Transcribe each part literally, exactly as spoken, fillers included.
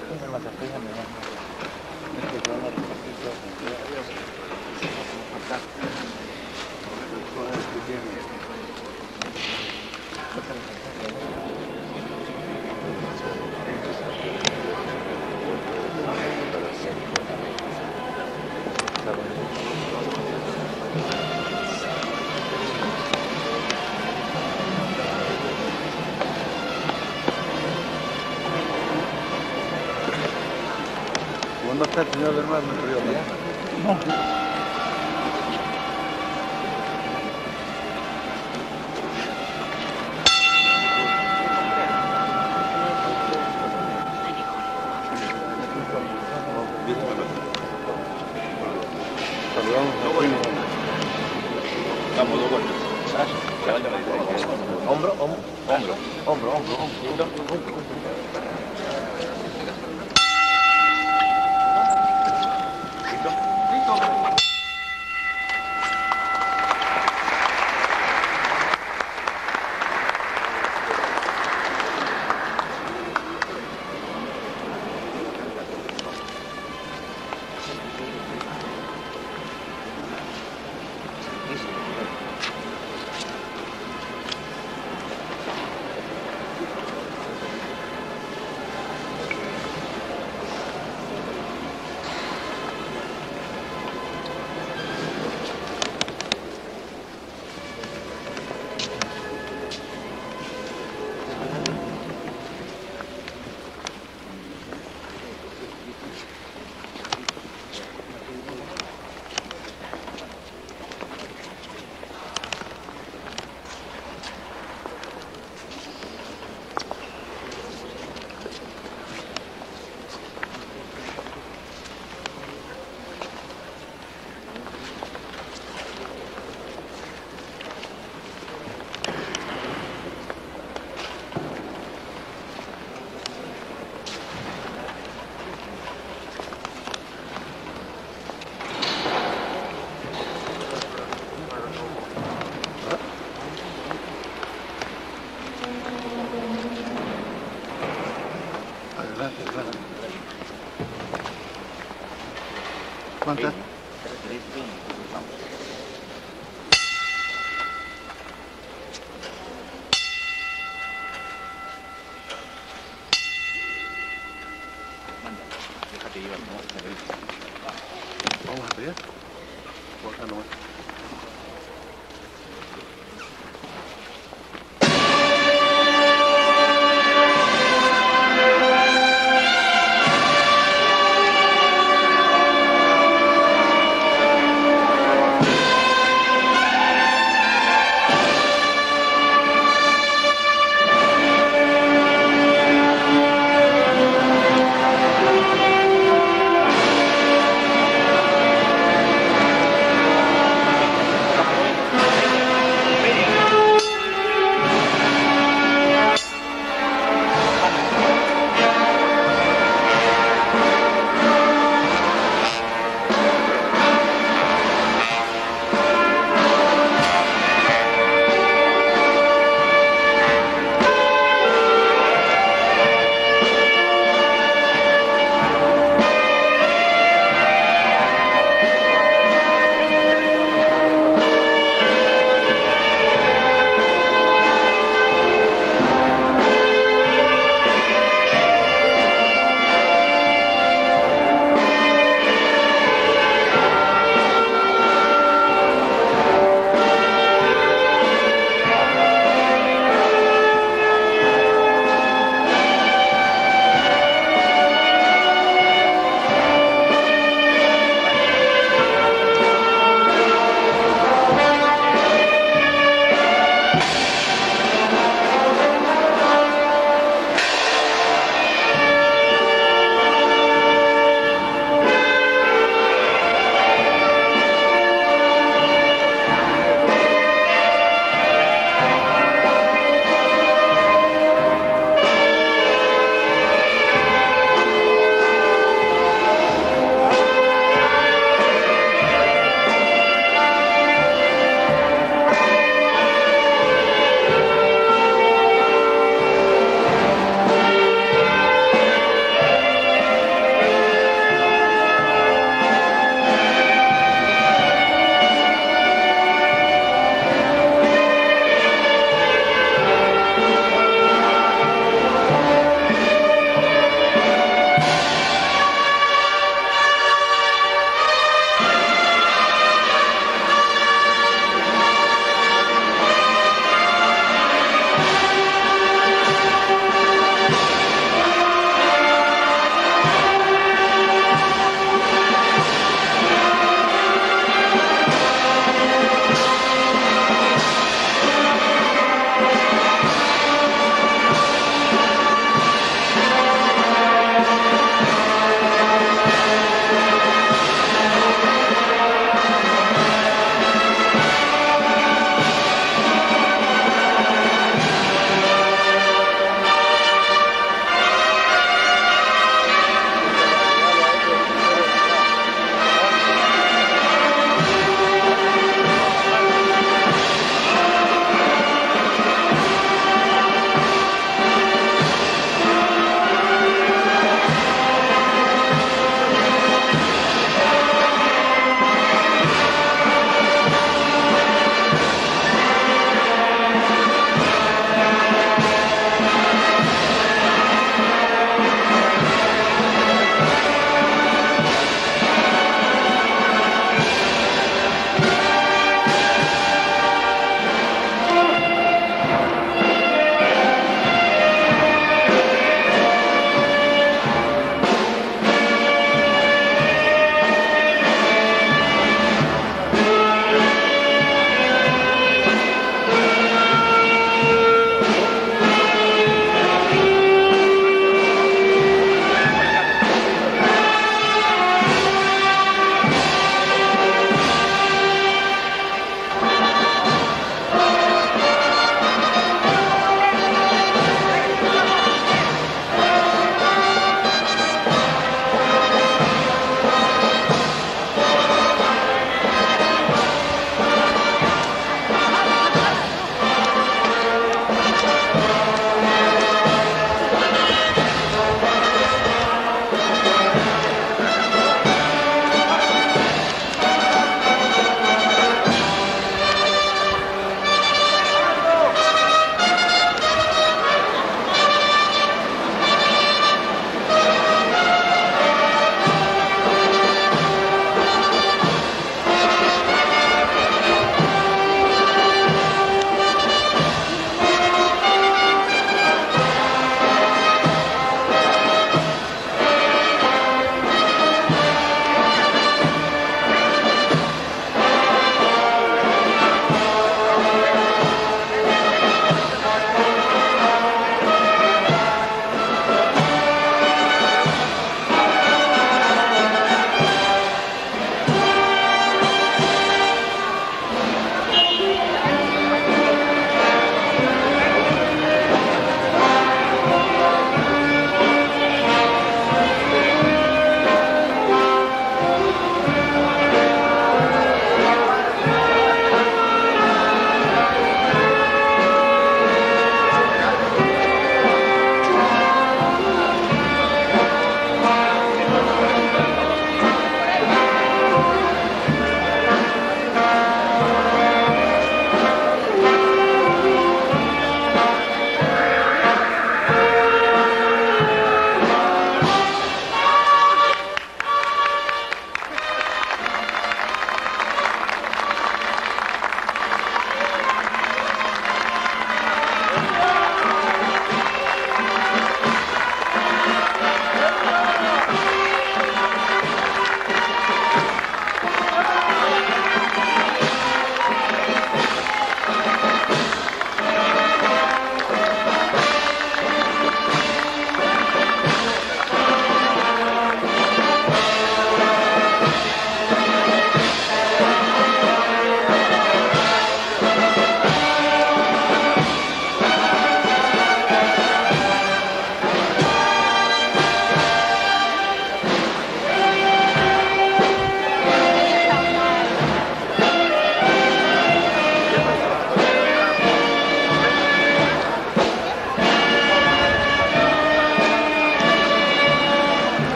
¿Dónde está el señor del mar? ¿Me río allá? No. Hombro, hombro, hombro, hombro, hombro, hombro. ¿Cuántas? Vamos a ver. Por acá nomás.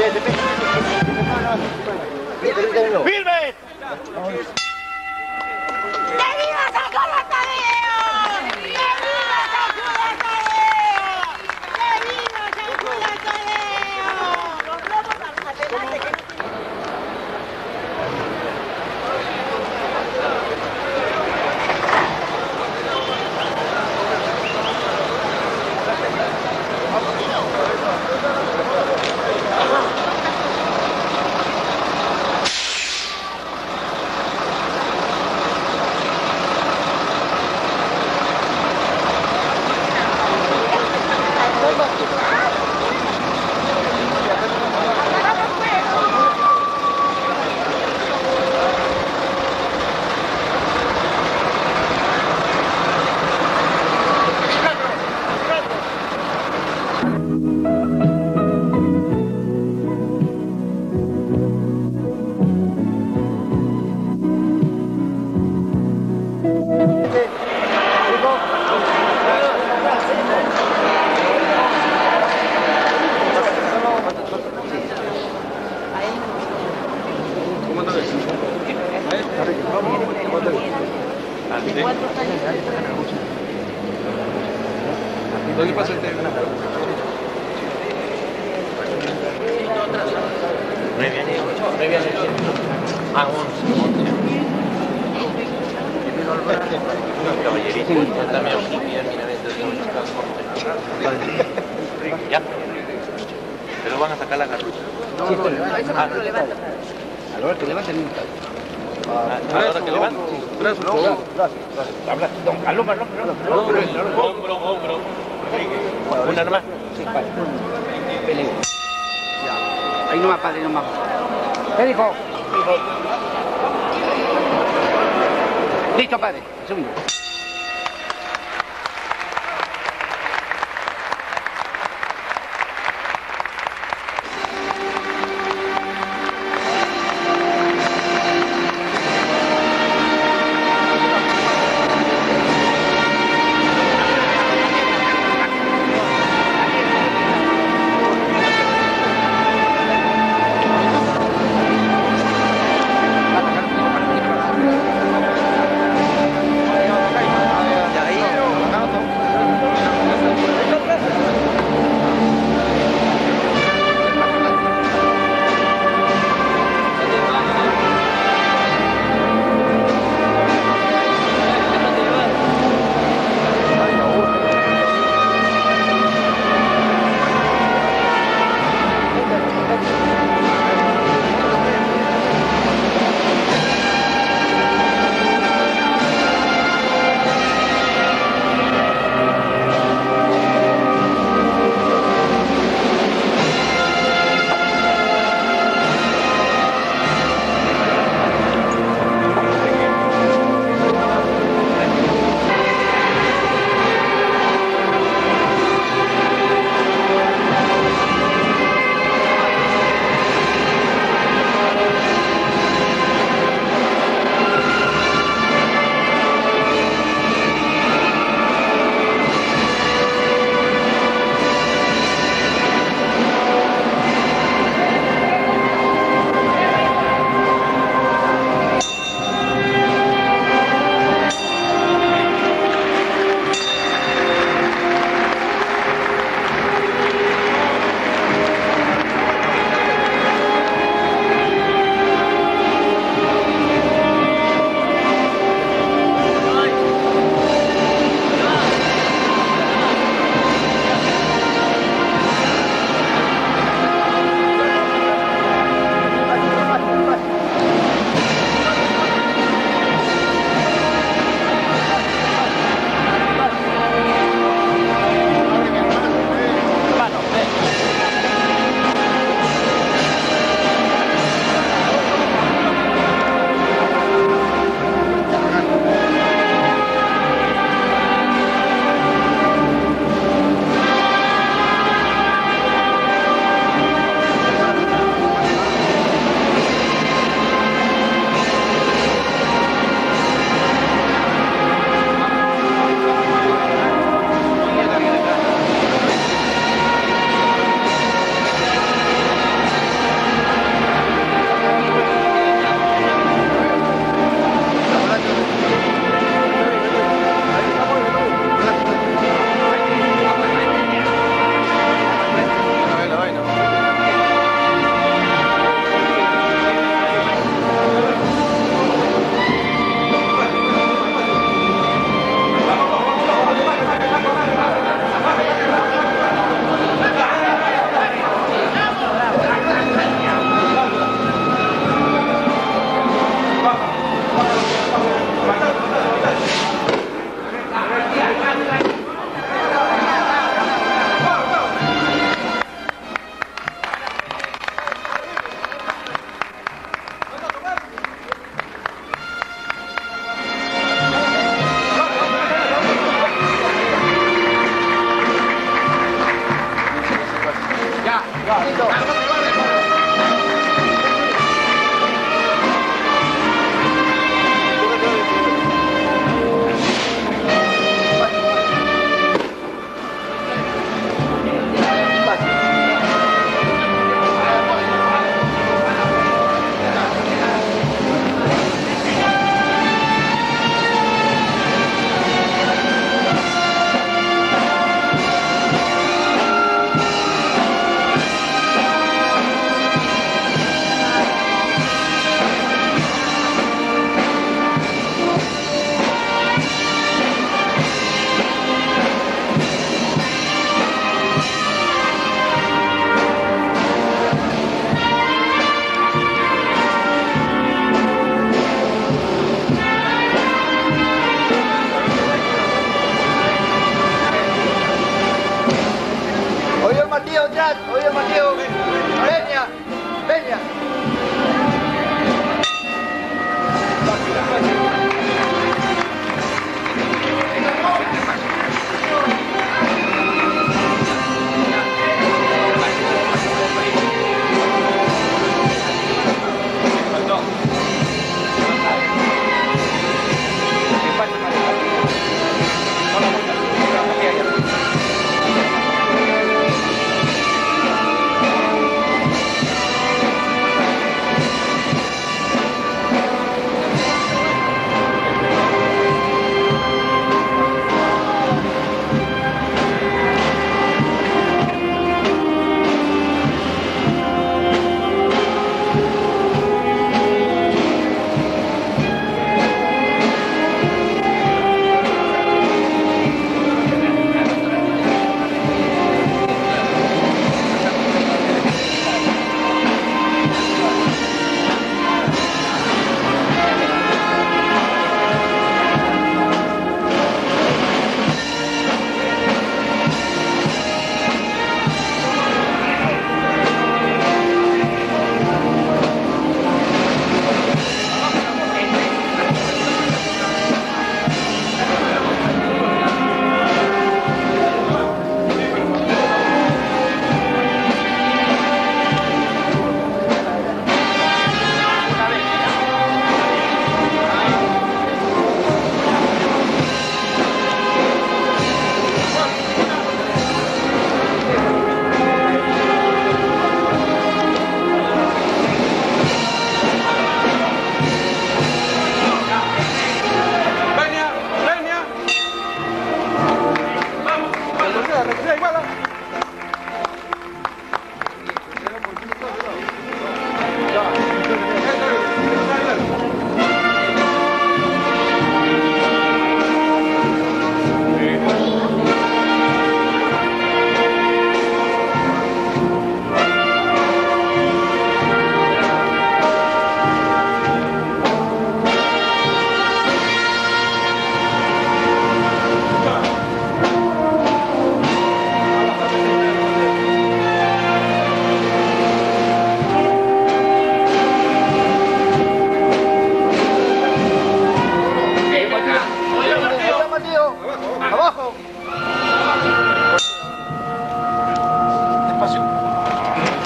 ¡Firme! ¡Que viva San Juan Tadeo! ¡Que viva San Juan Tadeo! ¡Que viva San Juan Tadeo! Los globos adelante que no tienen... ¿Dónde pasa el tema? Muy bien, muy bien. Ah, once, once. Caballerito, también os mira, mira, ya. Pero van a sacar la garrucha. Sí, pero ah, a la hora que levanten nunca. A la hora que levanten. Brazo, brazo, brazo. Don Carlos, no, no, no. Hombro, hombro. Una nomás. Sí, vale. Peleo. Ahí nomás, padre, nomás. ¿Qué dijo? Listo, padre. Segundo.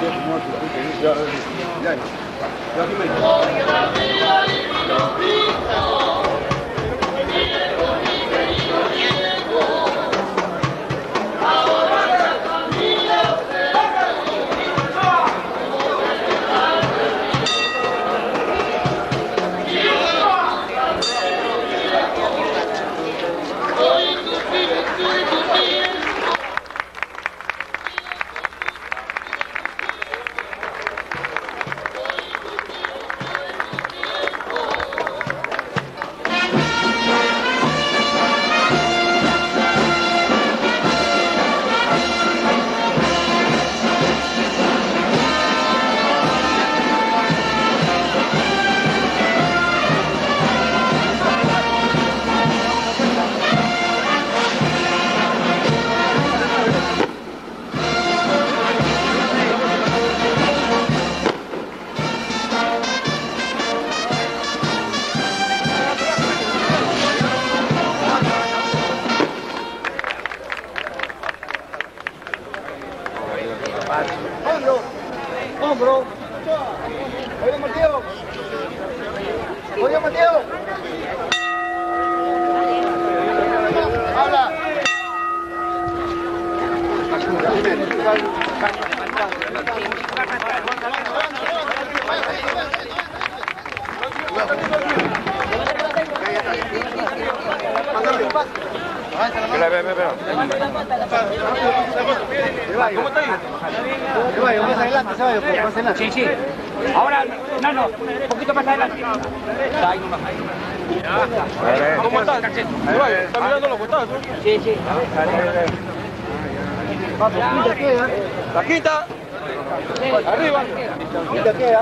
Hombro, hombro. Oye, Mateo. Oye, Mateo. Habla. Espera, espera, espera. ¿Cómo está ahí? Más adelante, se va, más adelante. Sí, sí. Ahora, no, no, un poquito más adelante. Ahí nomás. ¿Cómo estás? ¿Estás mirando los costados? Sí, sí. Quinta queda. La quinta. Arriba. Quinta queda.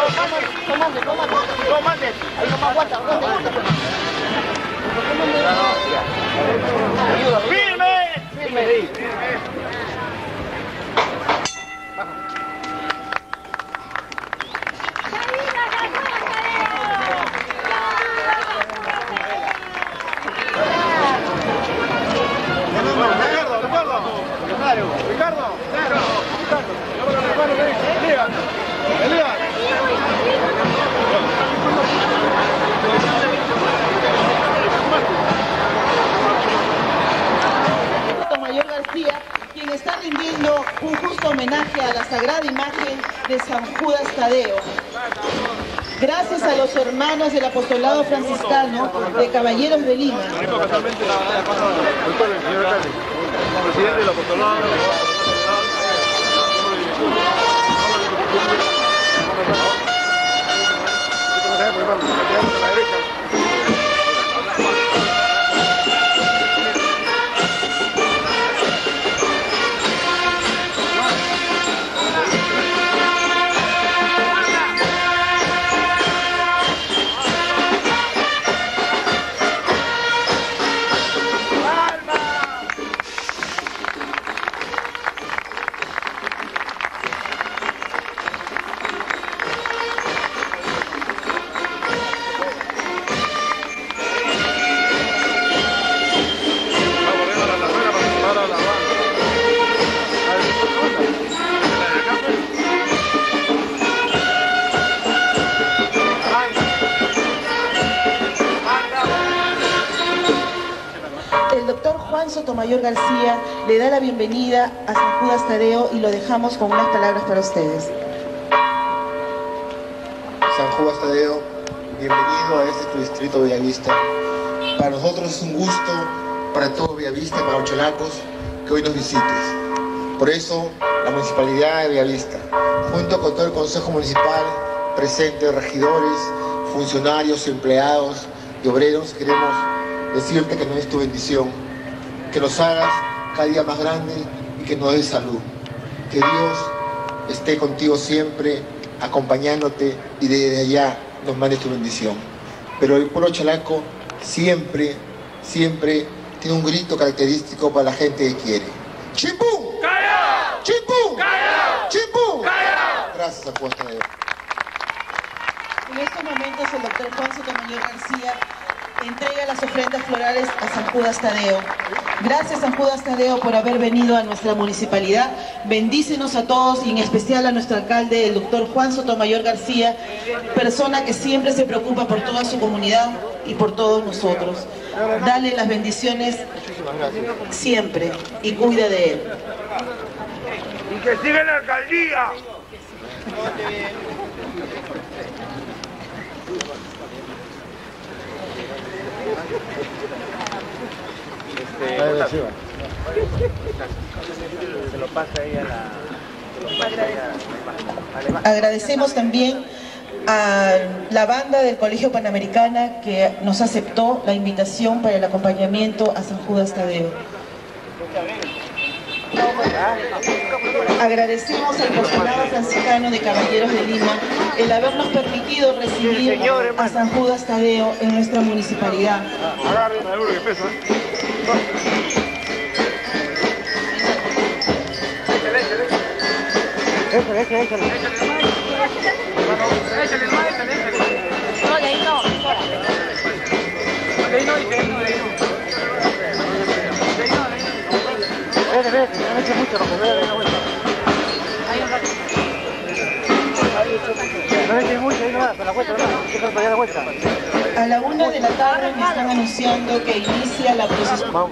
Sotomayor García, quien está rindiendo un justo homenaje a la sagrada imagen de San Judas Tadeo. Gracias a los hermanos del apostolado franciscano de Caballeros de Lima. Presidente del apostolado. El doctor Juan Sotomayor García le da la bienvenida a San Judas Tadeo y lo dejamos con unas palabras para ustedes. San Judas Tadeo, bienvenido a este tu distrito Bellavista. Para nosotros es un gusto, para todo Bellavista, para los chalacos, que hoy nos visites. Por eso, la Municipalidad de Bellavista, junto con todo el Consejo Municipal, presente, regidores, funcionarios, empleados y obreros, queremos decirte que nos des tu bendición, que nos hagas cada día más grande y que nos des salud. Que Dios esté contigo siempre, acompañándote y desde allá nos mande tu bendición. Pero el pueblo chalaco siempre, siempre tiene un grito característico para la gente que quiere. ¡Chimpum! ¡Callao! ¡Chimpum! ¡Callao! ¡Chimpum! ¡Callao! Gracias, San Juan Tadeo. En estos momentos el doctor Juan Sotomayor García entrega las ofrendas florales a San Judas Tadeo. Gracias, San Judas Tadeo, por haber venido a nuestra municipalidad. Bendícenos a todos y en especial a nuestro alcalde, el doctor Juan Sotomayor García, persona que siempre se preocupa por toda su comunidad y por todos nosotros. Dale las bendiciones siempre y cuida de él. Y que siga en la alcaldía. Se lo pasa ahí a la... Agradecemos también a la banda del Colegio Panamericana que nos aceptó la invitación para el acompañamiento a San Judas Tadeo. Agradecemos al apostolado franciscano de Caballeros de Lima el habernos permitido recibir a San Judas Tadeo en nuestra municipalidad. Échale, échale, échale. Échale, no, échale, échale. No, de ahí no. De ahí no, de ahí no, de ahí no. De ahí no, de ahí no. Vete, vete, no me eches mucho, lo que voy a dar una vuelta. Ahí un rato. No me eches mucho, ahí no va, para la vuelta, no, que para allá la vuelta. A la una de la tarde me están anunciando que inicia la procesión. Vamos.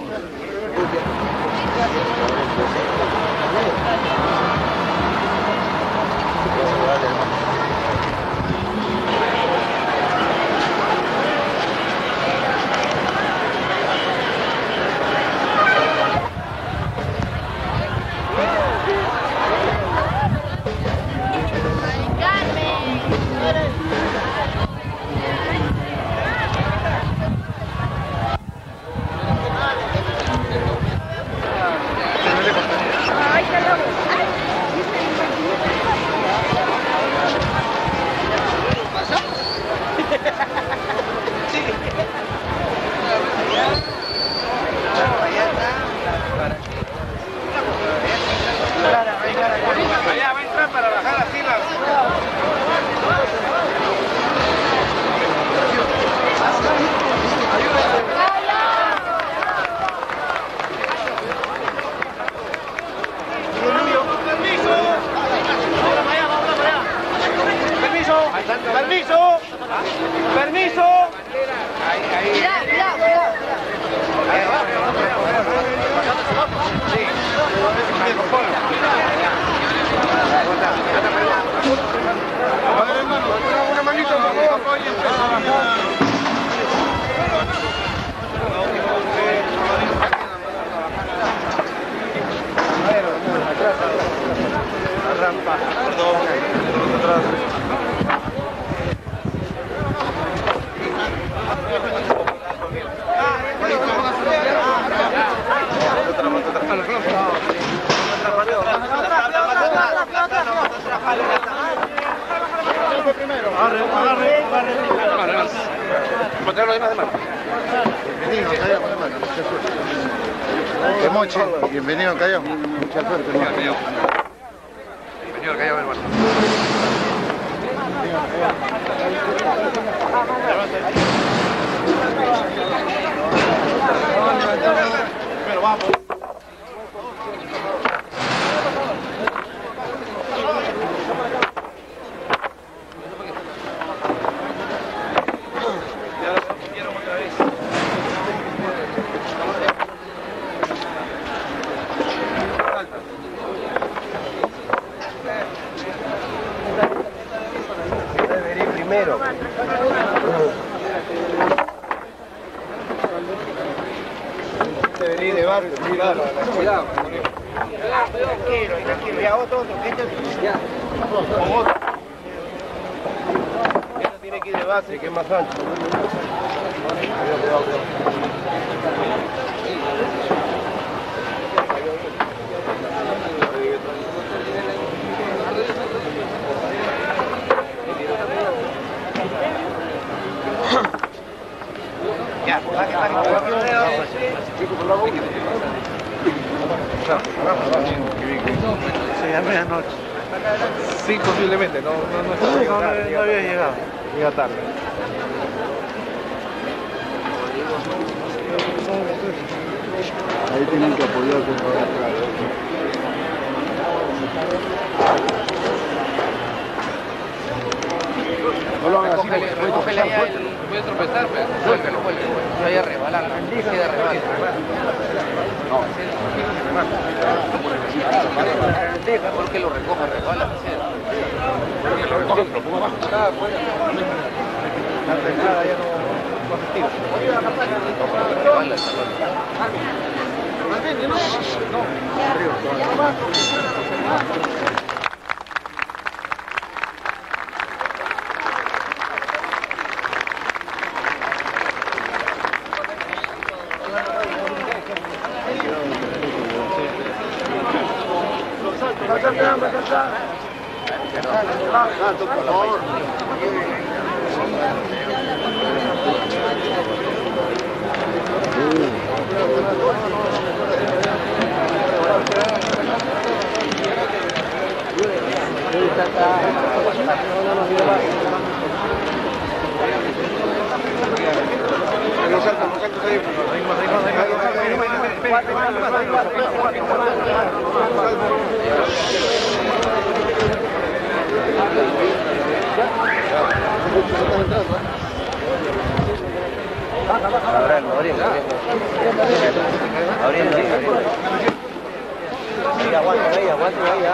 Ay, qué loco. De Moche, bienvenido al Callao. Mucha suerte, hermano. Bienvenido al Callao, hermano. Pero vamos. Primero. Debería de barrio, cuidado. Cuidado. Tranquilo, tranquilo. Ya otro, otro. Este ya. Con otro. Este tiene que ir de base, que es más ancho. Ya, baje, baje. Sí, a medianoche. Sí, posiblemente, no, no, no, No, no, no había llegado. llega tarde. Ahí tienen que apoyarse para atrás. No lo hagan así, porque Recógele ahí, voy a tropezar, pero suéltelo, suéltelo. Yo ahí a rebalar, queda rebalar. No, deja porque lo recoja, rebala. Porque lo recogen, lo pongo abajo. La entrada ya no, no se tira. Rebala el salón. por favor. Aguanta ahí, aguanta ahí.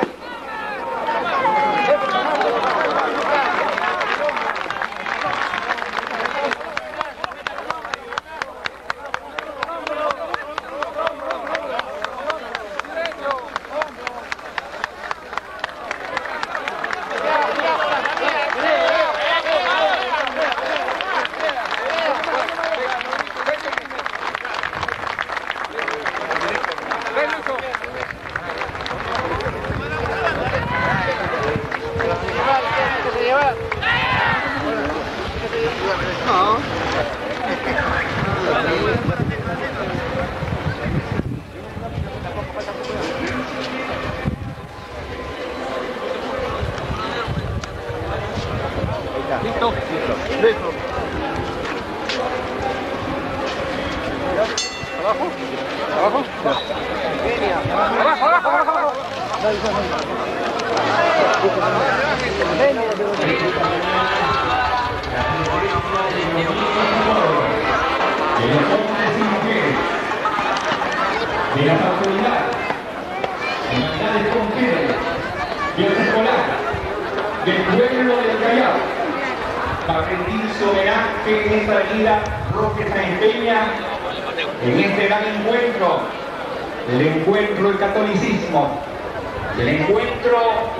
Listo. Listo. Abajo. Abajo. Abajo, abajo, abajo, abajo. De las autoridades, humanidades fronteras, de escolar, del pueblo del Callao, para rendir su homenaje en esta avenida Roque Sáenz Peña, en este gran encuentro, el encuentro del catolicismo, el encuentro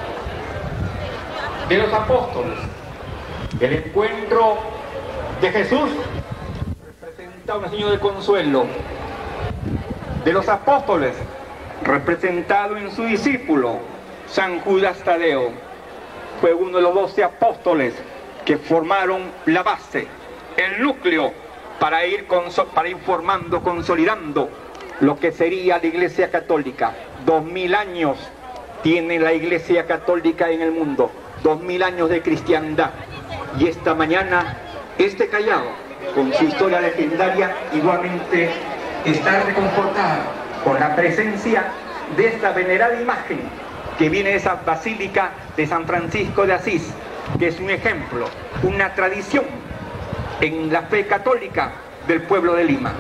de los apóstoles. El encuentro de Jesús representa un signo de consuelo. De los apóstoles, representado en su discípulo, San Judas Tadeo. Fue uno de los doce apóstoles que formaron la base, el núcleo, para ir, para ir formando, consolidando lo que sería la Iglesia Católica. Dos mil años tiene la Iglesia Católica en el mundo, dos mil años de cristiandad. Y esta mañana, este Callao, con su historia legendaria, igualmente está reconfortado con la presencia de esta venerada imagen que viene de esa Basílica de San Francisco de Asís, que es un ejemplo, una tradición en la fe católica del pueblo de Lima.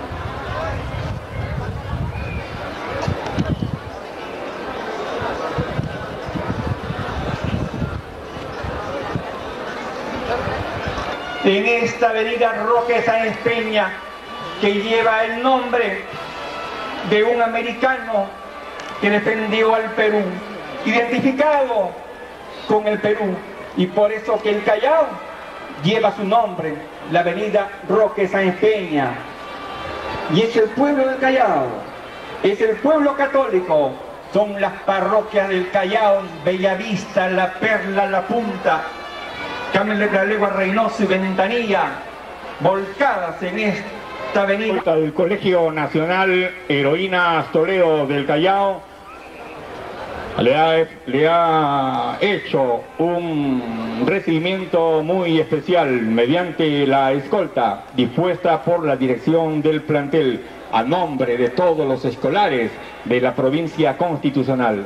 En esta avenida Roque Sáenz Peña, que lleva el nombre de un americano que defendió al Perú, identificado con el Perú, y por eso que el Callao lleva su nombre, la avenida Roque Sáenz Peña. Y es el pueblo del Callao, es el pueblo católico, son las parroquias del Callao, Bellavista, La Perla, La Punta, Carmen de la Legua, Reynoso y Ventanilla, volcadas en esta avenida. Del Colegio Nacional Heroínas Toledo del Callao le ha, le ha hecho un recibimiento muy especial mediante la escolta dispuesta por la dirección del plantel a nombre de todos los escolares de la provincia constitucional.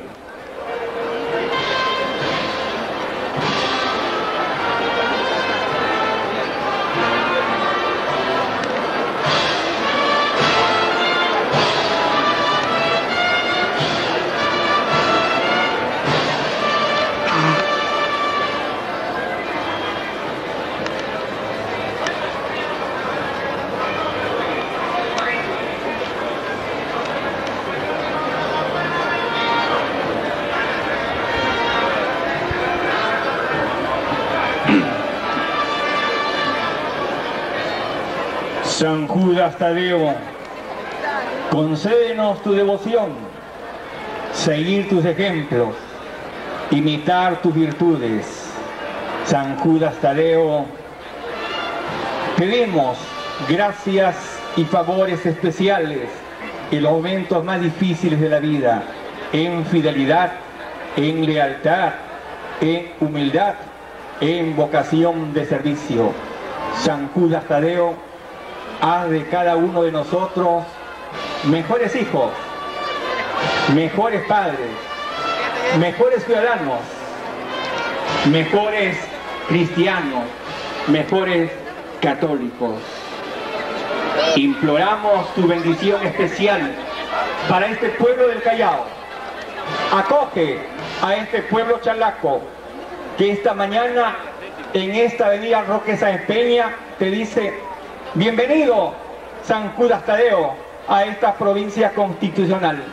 San Judas Tadeo, concédenos tu devoción, seguir tus ejemplos, imitar tus virtudes. San Judas Tadeo, pedimos gracias y favores especiales en los momentos más difíciles de la vida, en fidelidad, en lealtad, en humildad, en vocación de servicio. San Judas Tadeo, haz de cada uno de nosotros mejores hijos, mejores padres, mejores ciudadanos, mejores cristianos, mejores católicos. Imploramos tu bendición especial para este pueblo del Callao. Acoge a este pueblo chalaco que esta mañana en esta avenida Roque Sáenz Peña te dice: bienvenido, San Judas Tadeo, a esta provincia constitucional.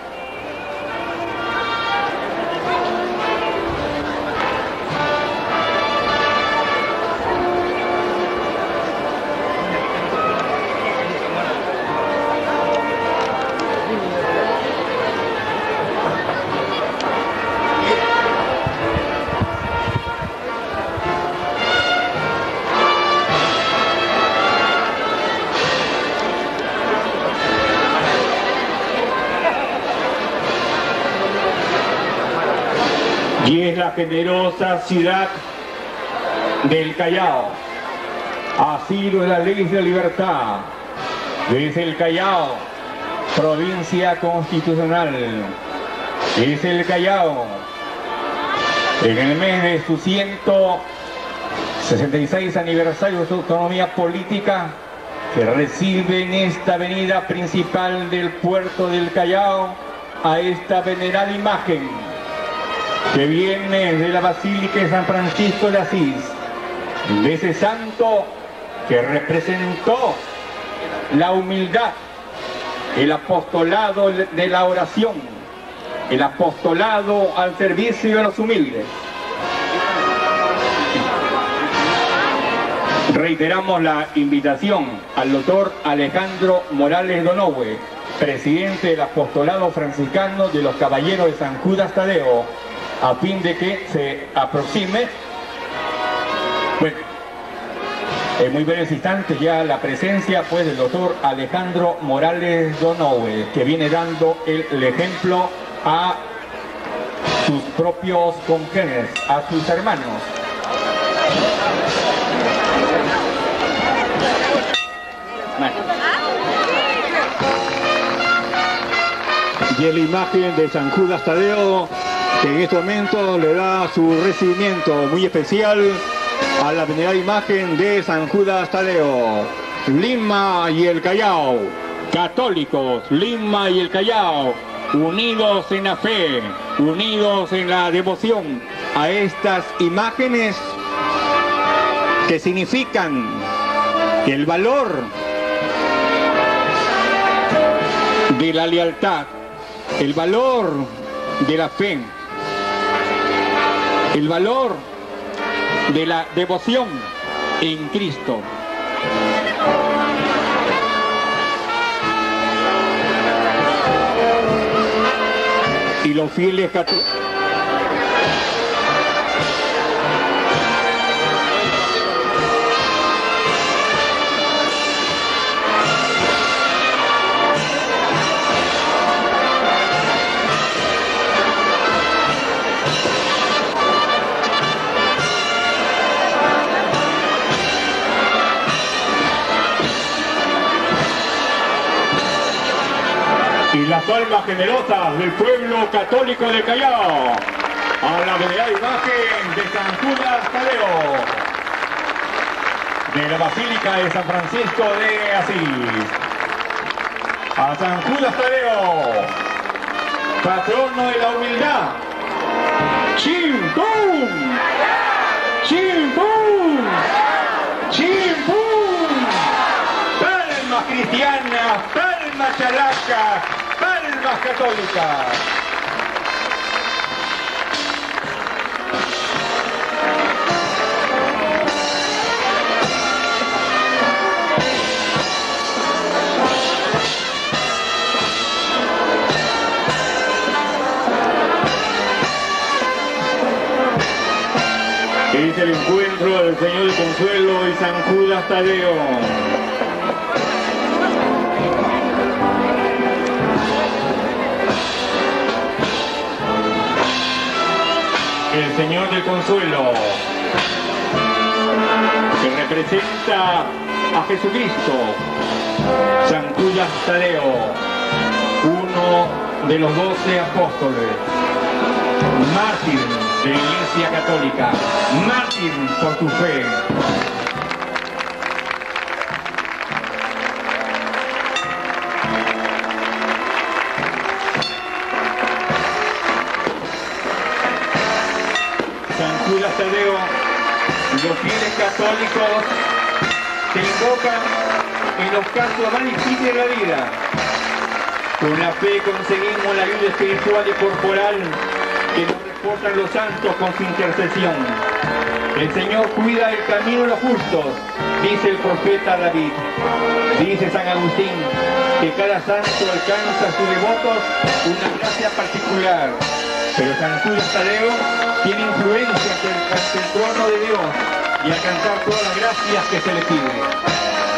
Y es la generosa ciudad del Callao, asilo de la ley de libertad, desde el Callao, provincia constitucional, es el Callao, en el mes de su ciento sesenta y seis aniversario de su autonomía política, que recibe en esta avenida principal del puerto del Callao a esta venerada imagen que viene de la Basílica de San Francisco de Asís, de ese santo que representó la humildad, el apostolado de la oración, el apostolado al servicio de los humildes. reiteramos la invitación al doctor Alejandro Morales Donohue, presidente del Apostolado Franciscano de los Caballeros de San Judas Tadeo, a fin de que se aproxime, bueno, en muy breves instantes ya la presencia pues del doctor Alejandro Morales Donohue, que viene dando el, el ejemplo a sus propios congéneres, a sus hermanos. Bueno. Y es la imagen de San Judas Tadeo, que en este momento le da su recibimiento muy especial a la venerada imagen de San Judas Tadeo. Lima y el Callao, católicos, Lima y el Callao, unidos en la fe, unidos en la devoción a estas imágenes que significan el valor de la lealtad, el valor de la fe, el valor de la devoción en Cristo. Y los fieles católicos. Y las almas generosas del pueblo católico de Callao, a la venerada imagen de San Judas Tadeo, de la Basílica de San Francisco de Asís. A San Judas Tadeo, patrono de la humildad. ¡Chimpum! ¡Chimpum! ¡Chimpum! ¡Palmas cristianas! ¡Palmas characas! ¡Palmas católicas! Es el encuentro del Señor del Consuelo y San Judas Tadeo. El Señor del Consuelo, que representa a Jesucristo. San Judas Tadeo, uno de los doce apóstoles, mártir de la Iglesia Católica, mártir por tu fe. San Judas Tadeo, los fieles católicos se invocan en los casos más difíciles de la vida. Con la fe conseguimos la ayuda espiritual y corporal que nos reportan los santos con su intercesión. El Señor cuida el camino de los justos, dice el profeta David. Dice San Agustín que cada santo alcanza a sus devotos una gracia particular. Pero San Judas Tadeo tiene influencia ante el, ante el trono de Dios y alcanzar todas las gracias que se le pide.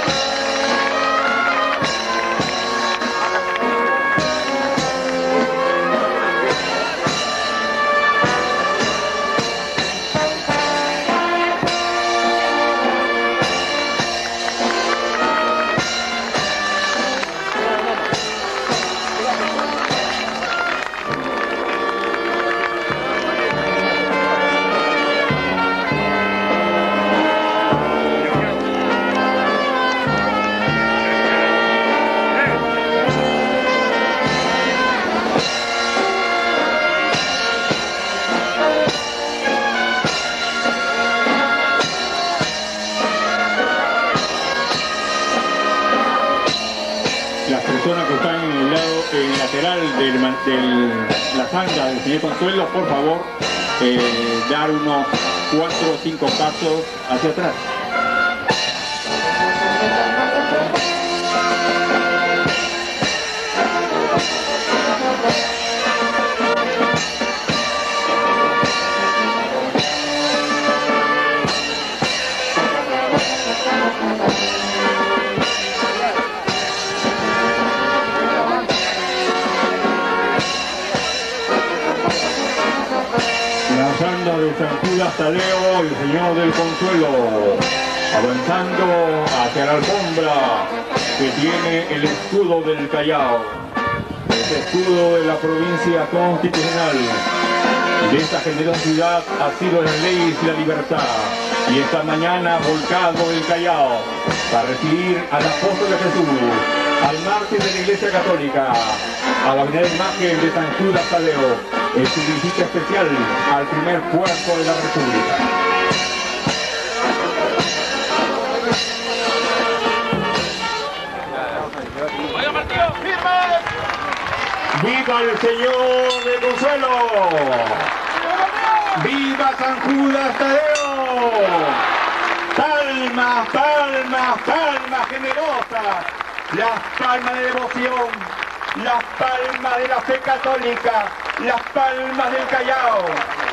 De la sanga del Señor Consuelo, por favor, eh, dar unos cuatro o cinco pasos hacia atrás. avanzando de San Judas Tadeo, el Señor del Consuelo, avanzando hacia la alfombra que tiene el escudo del Callao, ese escudo de la provincia constitucional. De esta generosidad ha sido la ley y la libertad, y esta mañana volcado el Callao para recibir al apóstol de Jesús, al mártir de la Iglesia Católica, a la primera imagen de San Judas Tadeo, en su visita especial al primer puerto de la República. ¡Viva el Señor de Consuelo! ¡Viva San Judas Tadeo! ¡Palmas, palmas, palmas generosas! Las palmas de devoción, las palmas de la fe católica, las palmas del Callao.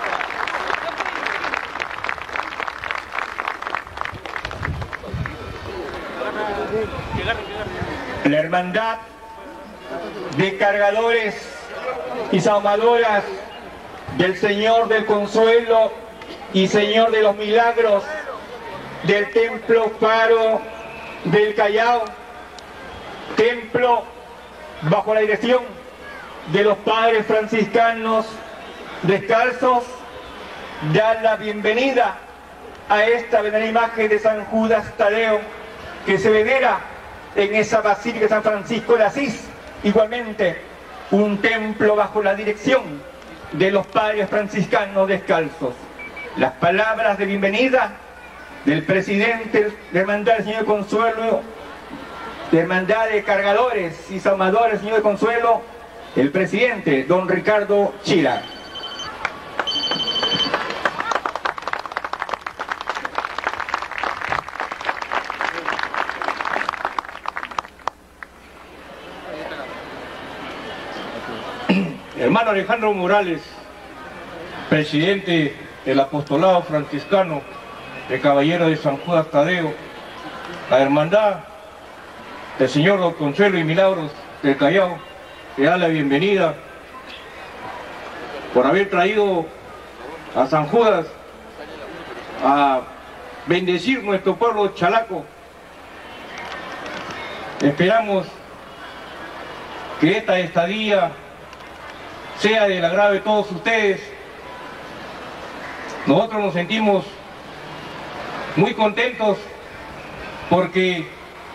La hermandad de cargadores y saumadoras del Señor del Consuelo y Señor de los Milagros del Templo Faro del Callao, templo bajo la dirección de los padres franciscanos descalzos, da la bienvenida a esta venerada imagen de San Judas Tadeo que se venera en esa Basílica de San Francisco de Asís. Igualmente, un templo bajo la dirección de los padres franciscanos descalzos. Las palabras de bienvenida del presidente de Hermandad del Señor de Consuelo, de Hermandad de Cargadores y Saumadores del Señor de Consuelo, el presidente, don Ricardo Chila. Hermano Alejandro Morales, presidente del apostolado franciscano de Caballeros de San Judas Tadeo, la hermandad del Señor del Consuelo y Milagros del Callao, le da la bienvenida por haber traído a San Judas a bendecir nuestro pueblo chalaco. Esperamos que esta estadía sea del agrado de todos ustedes. Nosotros nos sentimos muy contentos porque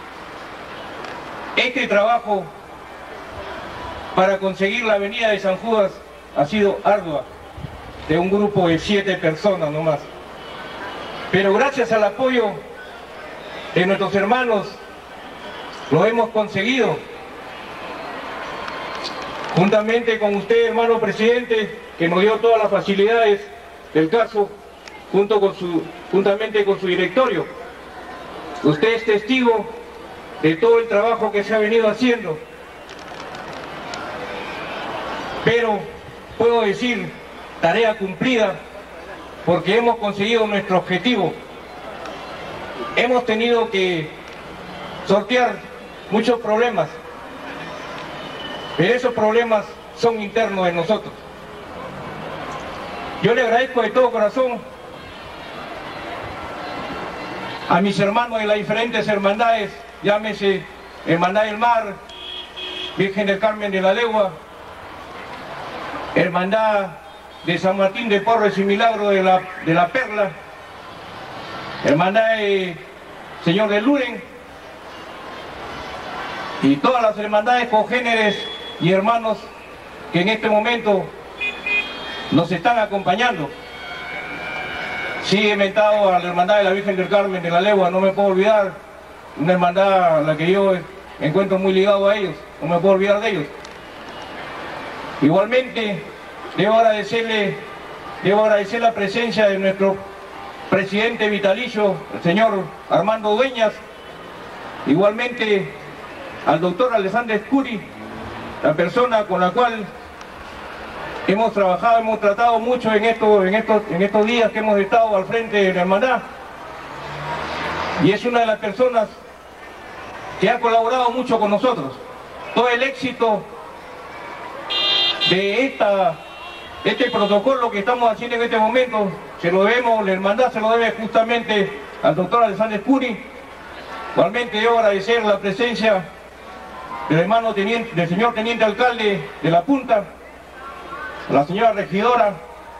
este trabajo para conseguir la venida de San Judas ha sido ardua, de un grupo de siete personas nomás. Pero gracias al apoyo de nuestros hermanos lo hemos conseguido. Juntamente con usted, hermano presidente, que nos dio todas las facilidades del caso, junto con su, juntamente con su directorio. Usted es testigo de todo el trabajo que se ha venido haciendo. Pero puedo decir, tarea cumplida, porque hemos conseguido nuestro objetivo. Hemos tenido que sortear muchos problemas, pero esos problemas son internos de nosotros. Yo le agradezco de todo corazón a mis hermanos de las diferentes hermandades, llámese Hermandad del Mar, Virgen del Carmen de la Legua, Hermandad de San Martín de Porres y Milagro de la, de la Perla, Hermandad de Señor de Luren, y todas las hermandades congéneres y hermanos que en este momento nos están acompañando. Sí, he inventado a la Hermandad de la Virgen del Carmen de la Legua, no me puedo olvidar, una hermandad a la que yo me encuentro muy ligado a ellos, no me puedo olvidar de ellos. Igualmente, debo agradecerle, debo agradecer la presencia de nuestro presidente vitalicio, el señor Armando Dueñas, igualmente al doctor Alessandro Escuri, la persona con la cual hemos trabajado, hemos tratado mucho en estos, en estos, en estos días que hemos estado al frente de la hermandad, y es una de las personas que ha colaborado mucho con nosotros. Todo el éxito de esta Este protocolo que estamos haciendo en este momento, se lo debemos, la hermandad se lo debe justamente al doctor Alexander Curi. Igualmente debo agradecer la presencia del hermano teniente, del señor teniente alcalde de La Punta, a la señora regidora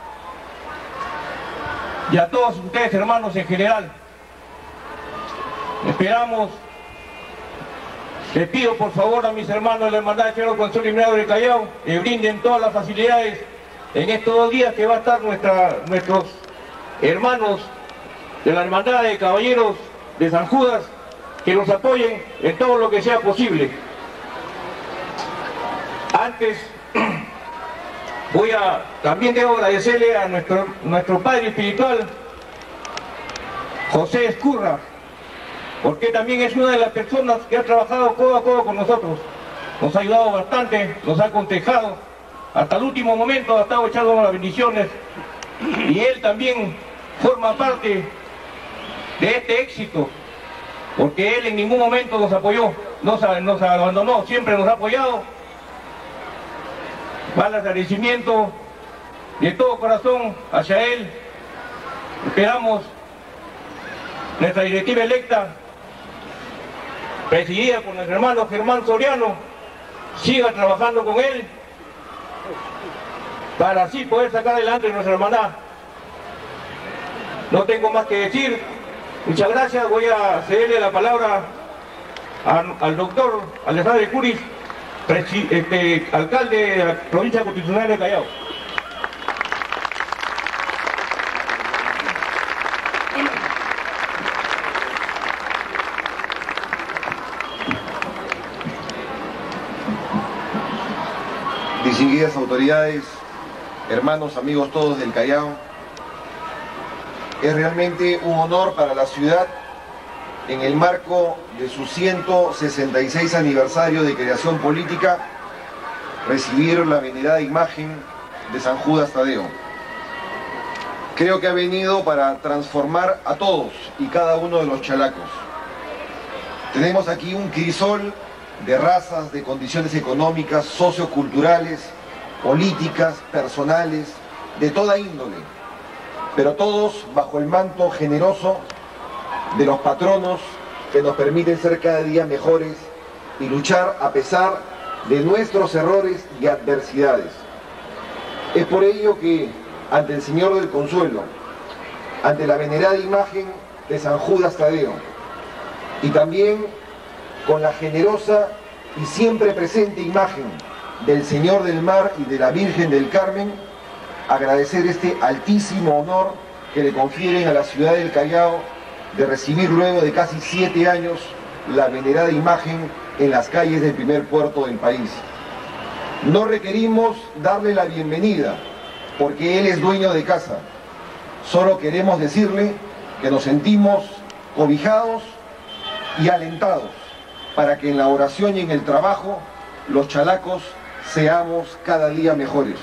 y a todos ustedes hermanos en general. Esperamos, les pido por favor a mis hermanos de la hermandad de Señor Consuelo y Milagro del Callao que brinden todas las facilidades en estos dos días que va a estar nuestra, nuestros hermanos de la hermandad de caballeros de San Judas, que nos apoyen en todo lo que sea posible. Antes voy a, también debo agradecerle a nuestro, nuestro padre espiritual, José Escurra, porque también es una de las personas que ha trabajado codo a codo con nosotros. Nos ha ayudado bastante, nos ha aconsejado, hasta el último momento ha estado echando las bendiciones, y él también forma parte de este éxito, porque él en ningún momento nos apoyó, nos, nos abandonó, siempre nos ha apoyado. Va el agradecimiento de todo corazón hacia él. Esperamos nuestra directiva electa, presidida por nuestro hermano Germán Soriano, siga trabajando con él para así poder sacar adelante nuestra hermandad. No tengo más que decir. Muchas gracias. Voy a cederle la palabra a, al doctor Alexander Curi, este, alcalde de la provincia constitucional de Callao. Distinguidas autoridades, hermanos, amigos todos del Callao, es realmente un honor para la ciudad, en el marco de su ciento sesenta y seis aniversario de creación política, recibir la venerada imagen de San Judas Tadeo. Creo que ha venido para transformar a todos y cada uno de los chalacos. Tenemos aquí un crisol de razas, de condiciones económicas, socioculturales, políticas, personales, de toda índole, pero todos bajo el manto generoso de los patronos que nos permiten ser cada día mejores y luchar a pesar de nuestros errores y adversidades. Es por ello que ante el Señor del Consuelo, ante la venerada imagen de San Judas Tadeo y también con la generosa y siempre presente imagen del Señor del Mar y de la Virgen del Carmen, agradecer este altísimo honor que le confieren a la ciudad del Callao de recibir luego de casi siete años la venerada imagen en las calles del primer puerto del país. No requerimos darle la bienvenida porque Él es dueño de casa. Solo queremos decirle que nos sentimos cobijados y alentados para que en la oración y en el trabajo los chalacos seamos cada día mejores.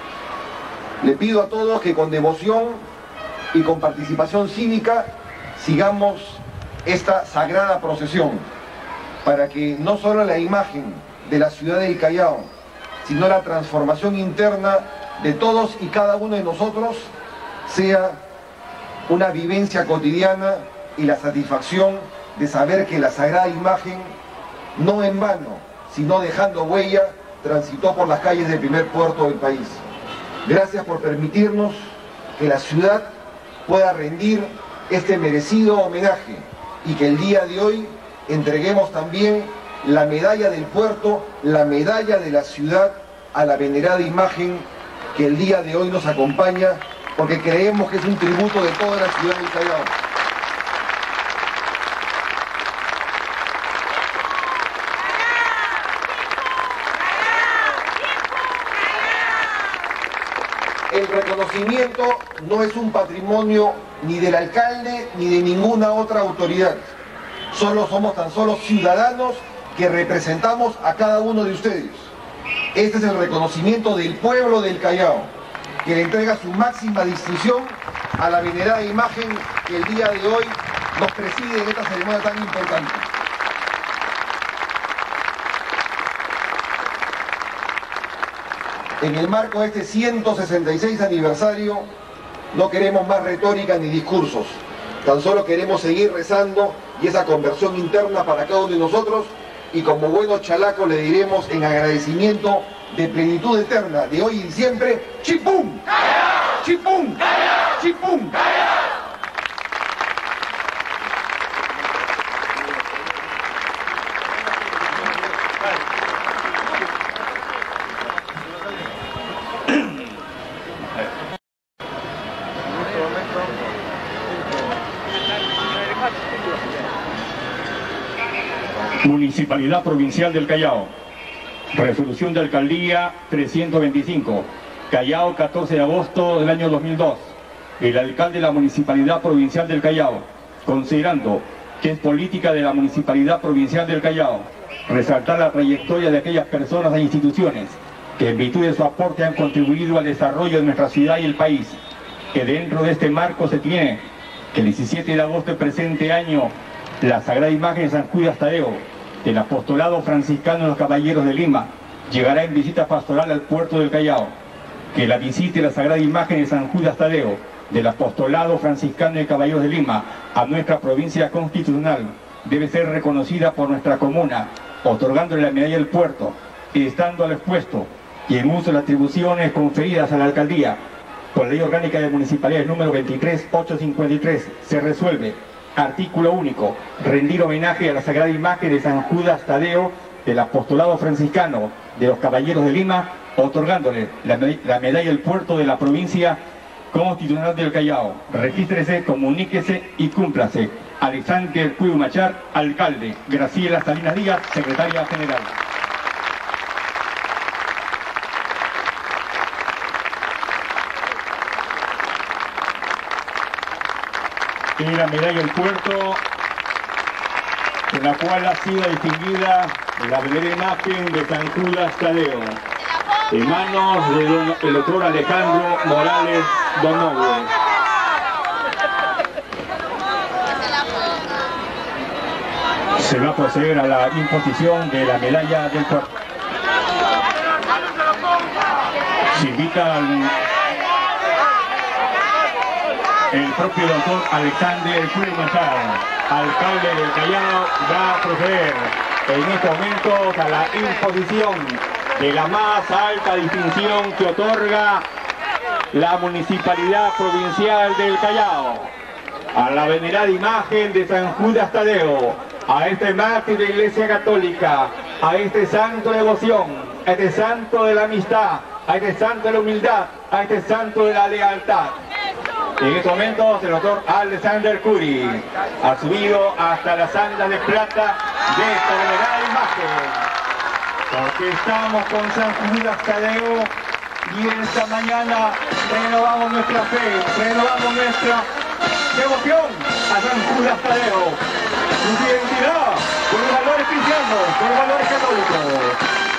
Le pido a todos que con devoción y con participación cívica sigamos esta sagrada procesión para que no solo la imagen de la ciudad del Callao, sino la transformación interna de todos y cada uno de nosotros sea una vivencia cotidiana y la satisfacción de saber que la sagrada imagen, no en vano, sino dejando huella, transitó por las calles del primer puerto del país. Gracias por permitirnos que la ciudad pueda rendir este merecido homenaje y que el día de hoy entreguemos también la medalla del puerto, la medalla de la ciudad a la venerada imagen que el día de hoy nos acompaña, porque creemos que es un tributo de toda la ciudad del Callao. El reconocimiento no es un patrimonio ni del alcalde ni de ninguna otra autoridad. Solo somos tan solo ciudadanos que representamos a cada uno de ustedes. Este es el reconocimiento del pueblo del Callao, que le entrega su máxima distinción a la venerada imagen que el día de hoy nos preside en esta ceremonia tan importante. En el marco de este ciento sesenta y seis aniversario, no queremos más retórica ni discursos. Tan solo queremos seguir rezando y esa conversión interna para cada uno de nosotros, y como buenos chalacos le diremos en agradecimiento de plenitud eterna de hoy y siempre: ¡Chipum! ¡Chipum! ¡Chipum! Municipalidad Provincial del Callao. Resolución de Alcaldía trescientos veinticinco. Callao, catorce de agosto del año dos mil dos. El alcalde de la Municipalidad Provincial del Callao, considerando que es política de la Municipalidad Provincial del Callao resaltar la trayectoria de aquellas personas e instituciones que en virtud de su aporte han contribuido al desarrollo de nuestra ciudad y el país, que dentro de este marco se tiene que el diecisiete de agosto del presente año la Sagrada Imagen de San Judas Tadeo del Apostolado Franciscano de los Caballeros de Lima llegará en visita pastoral al puerto del Callao. Que la visita de la Sagrada Imagen de San Judas Tadeo del Apostolado Franciscano de Caballeros de Lima a nuestra provincia constitucional debe ser reconocida por nuestra comuna, otorgándole la medalla del puerto, y estando al expuesto y en uso de las atribuciones conferidas a la alcaldía por la Ley Orgánica de Municipalidades número veintitrés mil ochocientos cincuenta y tres, se resuelve: artículo único, rendir homenaje a la Sagrada Imagen de San Judas Tadeo del Apostolado Franciscano de los Caballeros de Lima, otorgándole la, la medalla del puerto de la provincia constitucional del Callao. Regístrese, comuníquese y cúmplase. Alexander Cuyo Machar, alcalde. Graciela Salinas Díaz, secretaria general. Y la medalla del puerto, en la cual ha sido distinguida la primera imagen de San Judas Tadeo, en manos del doctor Alejandro Morales Donovo. Se va a proceder a la imposición de la medalla del puerto. Se invita al el propio doctor Alexander Cuyo Machar, alcalde del Callao, va a proceder en estos momentos a la imposición de la más alta distinción que otorga la Municipalidad Provincial del Callao a la venerada imagen de San Judas Tadeo, a este mártir de la Iglesia Católica, a este santo de devoción, a este santo de la amistad, a este santo de la humildad, a este santo de la lealtad. En estos momentos el doctor Alexander Curi ha subido hasta las andas de plata de esta venerada imagen, porque estamos con San Judas Tadeo y en esta mañana renovamos nuestra fe, renovamos nuestra devoción a San Judas Tadeo, su identidad con los valores cristianos, con los valores católicos.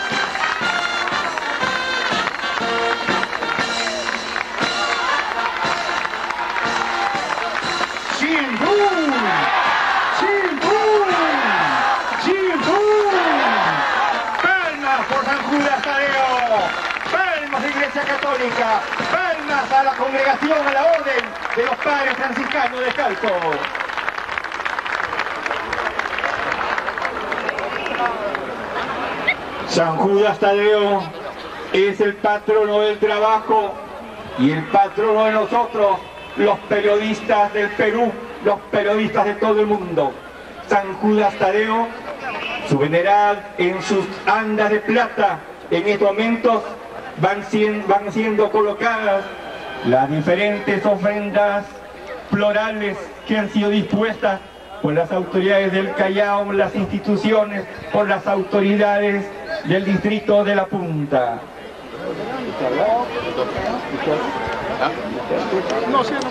¡Chimpún! ¡Chimpún! ¡Chimpún! ¡Palmas por San Judas Tadeo! ¡Palmas de Iglesia Católica! ¡Palmas a la congregación, a la orden de los padres franciscanos de Calco! San Judas Tadeo es el patrono del trabajo y el patrono de nosotros, los periodistas del Perú, los periodistas de todo el mundo. San Judas Tadeo, su venerad en sus andas de plata, en estos momentos van siendo, van siendo colocadas las diferentes ofrendas florales que han sido dispuestas por las autoridades del Callao, las instituciones, por las autoridades del distrito de La Punta. No, sí,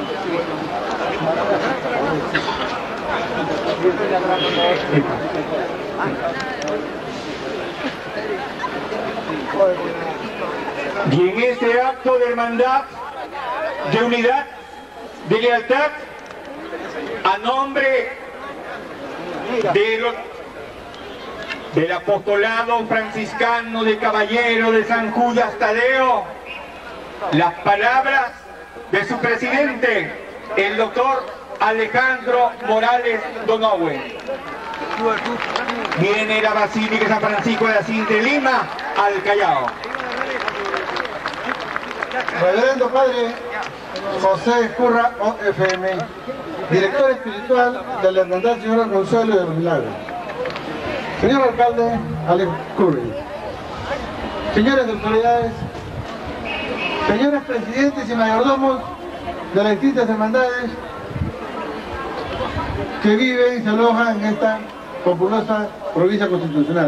Y en este acto de hermandad, de unidad, de lealtad, a nombre de los, del apostolado franciscano de Caballero de San Judas Tadeo, las palabras de su presidente, el doctor Alejandro Morales Donohue. Viene la Basílica de San Francisco de Asís de Lima al Callao. Reverendo Padre José Escurra, O F M, director espiritual de la Hermandad Señor Consuelo de los Milagros. Señor alcalde Alex Curry, señores autoridades, señores presidentes y mayordomos de las distintas hermandades que viven y se alojan en esta populosa provincia constitucional.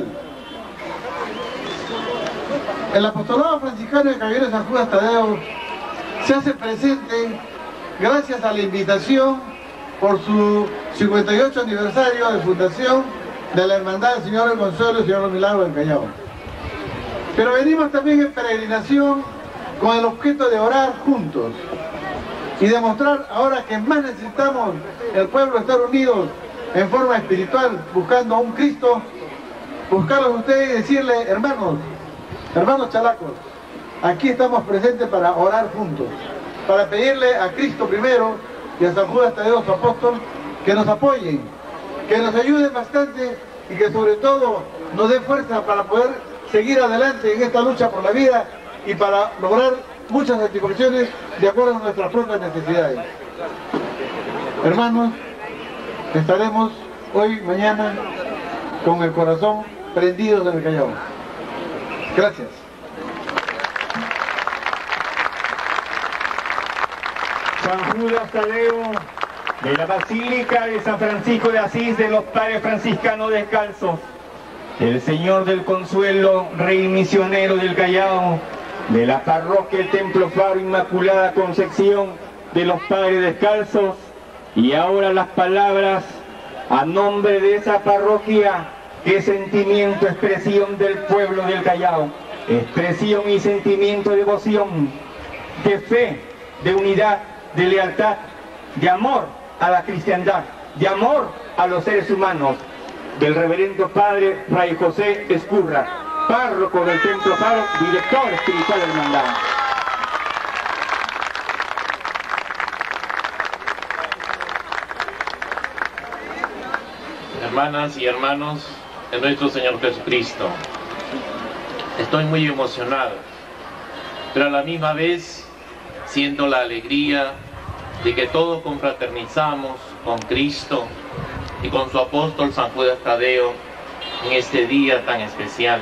El apostolado franciscano de Caballero de San Judas Tadeo se hace presente gracias a la invitación por su cincuenta y ocho aniversario de fundación de la Hermandad del Señor del Consuelo y Señor de los Milagros del Callao. Pero venimos también en peregrinación con el objeto de orar juntos y demostrar ahora que más necesitamos el pueblo estar unidos en forma espiritual, buscando a un Cristo, buscarlos a ustedes y decirle, hermanos, hermanos chalacos, aquí estamos presentes para orar juntos, para pedirle a Cristo primero y a San Judas Tadeo, su apóstol, que nos apoyen, que nos ayuden bastante y que sobre todo nos den fuerza para poder seguir adelante en esta lucha por la vida y para lograr muchas satisfacciones de acuerdo a nuestras propias necesidades. Hermanos, estaremos hoy, mañana, con el corazón prendido en el Callao. Gracias. San Judas Tadeo de la Basílica de San Francisco de Asís de los Padres Franciscanos Descalzos, el Señor del Consuelo, Rey Misionero del Callao, de la Parroquia El Templo Faro Inmaculada Concepción de los Padres Descalzos, y ahora las palabras a nombre de esa parroquia, que sentimiento, expresión del pueblo del Callao, expresión y sentimiento de devoción, de fe, de unidad, de lealtad, de amor a la cristiandad, de amor a los seres humanos, del reverendo Padre Fray José Escurra, párroco del Templo Faro, director espiritual de la hermandad. Hermanas y hermanos de nuestro Señor Jesucristo, estoy muy emocionado, pero a la misma vez siento la alegría de que todos confraternizamos con Cristo y con su apóstol San Judas Tadeo en este día tan especial.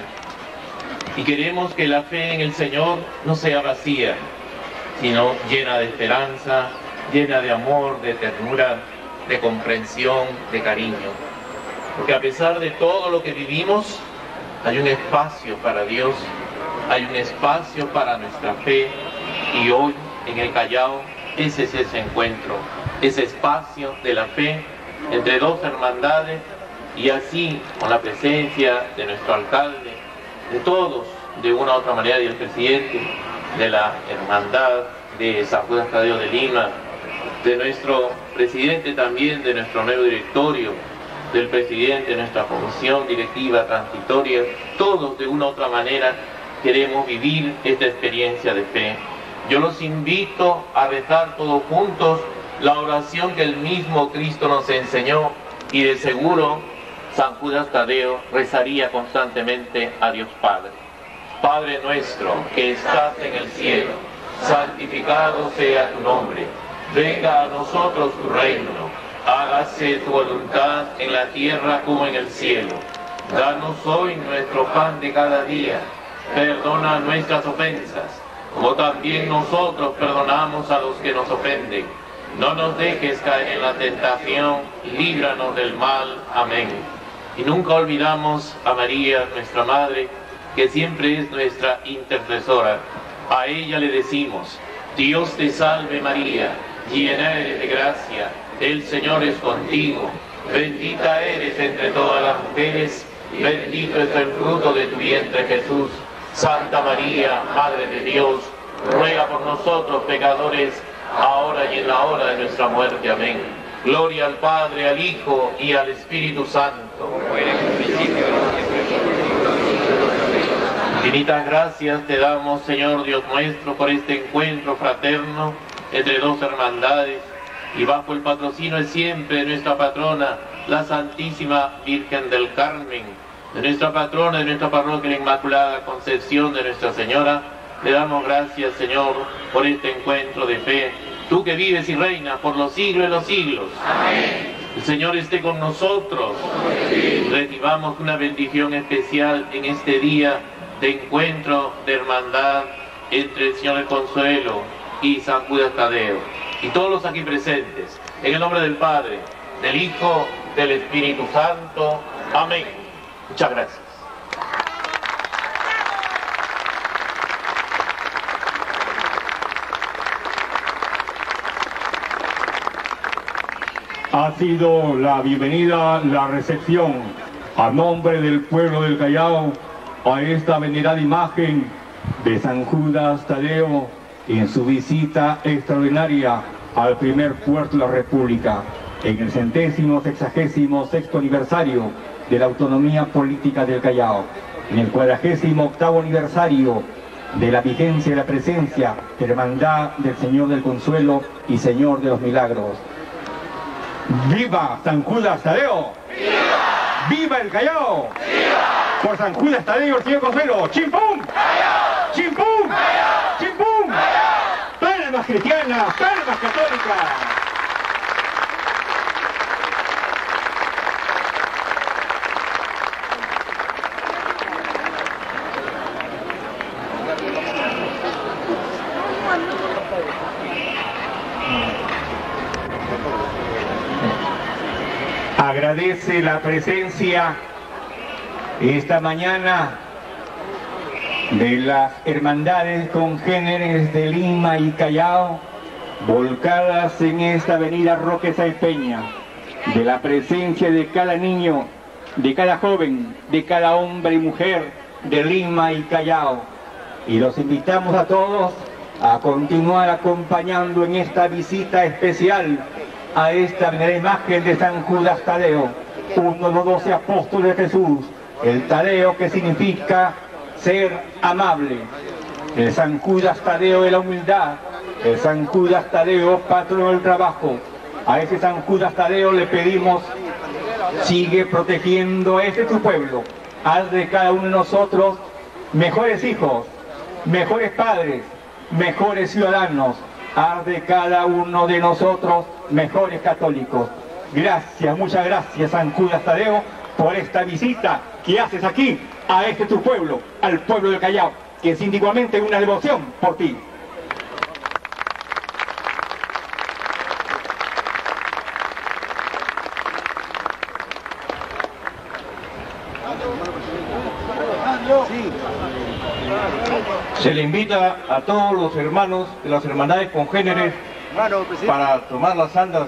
Y queremos que la fe en el Señor no sea vacía, sino llena de esperanza, llena de amor, de ternura, de comprensión, de cariño. Porque a pesar de todo lo que vivimos, hay un espacio para Dios, hay un espacio para nuestra fe, y hoy en el Callao ese es ese encuentro, ese espacio de la fe entre dos hermandades, y así con la presencia de nuestro alcalde, de todos de una u otra manera, y el presidente de la hermandad de San Judas Tadeo de Lima, de nuestro presidente también, de nuestro nuevo directorio, del presidente de nuestra comisión directiva transitoria, todos de una u otra manera queremos vivir esta experiencia de fe. Yo los invito a rezar todos juntos la oración que el mismo Cristo nos enseñó, y de seguro San Judas Tadeo rezaría constantemente a Dios Padre. Padre nuestro que estás en el cielo, santificado sea tu nombre. Venga a nosotros tu reino. Hágase tu voluntad en la tierra como en el cielo. Danos hoy nuestro pan de cada día. Perdona nuestras ofensas, como también nosotros perdonamos a los que nos ofenden. No nos dejes caer en la tentación, líbranos del mal. Amén. Y nunca olvidamos a María, nuestra Madre, que siempre es nuestra intercesora. A ella le decimos: Dios te salve María, llena eres de gracia, el Señor es contigo, bendita eres entre todas las mujeres, bendito es el fruto de tu vientre Jesús. Santa María, Madre de Dios, ruega por nosotros pecadores, ahora y en la hora de nuestra muerte. Amén. Gloria al Padre, al Hijo y al Espíritu Santo. Como era en el principio, ahora y siempre, Infinitas gracias te damos, Señor Dios nuestro, por este encuentro fraterno entre dos hermandades y bajo el patrocinio de siempre de nuestra patrona, la Santísima Virgen del Carmen, de nuestra patrona, de nuestra parroquia, la Inmaculada Concepción de Nuestra Señora. Le damos gracias, Señor, por este encuentro de fe. Tú que vives y reinas por los siglos de los siglos. Amén. El Señor esté con nosotros. Sí. Recibamos una bendición especial en este día de encuentro, de hermandad entre el Señor del Consuelo y San Judas Tadeo. Y todos los aquí presentes, en el nombre del Padre, del Hijo, del Espíritu Santo. Amén. Muchas gracias. Ha sido la bienvenida, la recepción a nombre del pueblo del Callao a esta venerada imagen de San Judas Tadeo en su visita extraordinaria al primer puerto de la República en el centésimo sexagésimo sexto aniversario de la autonomía política del Callao, en el cuadragésimo octavo aniversario de la vigencia y la presencia de la Hermandad del Señor del Consuelo y Señor de los Milagros. ¡Viva San Judas Tadeo! ¡Viva! ¡Viva el Callao! ¡Viva! Por San Judas Tadeo, el Señor Consuelo. ¡Chimpum! ¡Callao! ¡Chimpum! ¡Callao! ¡Chimpum! ¡Callao! ¡Palmas cristianas! ¡Palmas católicas! Agradece la presencia esta mañana de las hermandades congéneres de Lima y Callao, volcadas en esta avenida Roque Sáenz Peña, de la presencia de cada niño, de cada joven, de cada hombre y mujer de Lima y Callao. Y los invitamos a todos a continuar acompañando en esta visita especial a esta venerada imagen de San Judas Tadeo, uno de los doce apóstoles de Jesús, el Tadeo que significa ser amable, el San Judas Tadeo de la humildad, el San Judas Tadeo patrono del trabajo. A ese San Judas Tadeo le pedimos, sigue protegiendo a este tu pueblo, haz de cada uno de nosotros mejores hijos, mejores padres, mejores ciudadanos, haz de cada uno de nosotros mejores católicos. Gracias, muchas gracias San Judas Tadeo por esta visita que haces aquí a este tu pueblo, al pueblo del Callao, que es íntimamente una devoción por ti. Se le invita a todos los hermanos de las hermandades congéneres para tomar las andas.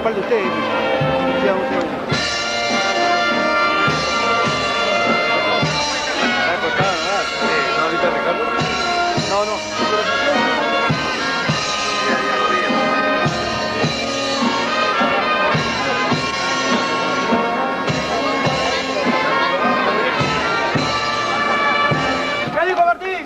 respalde usted. Sí, vamos a ver. ¿Está cortado, no? ¿No ahorita Ricardo? No, no. Ya, ya lo vi. ¿Qué dijo Martín?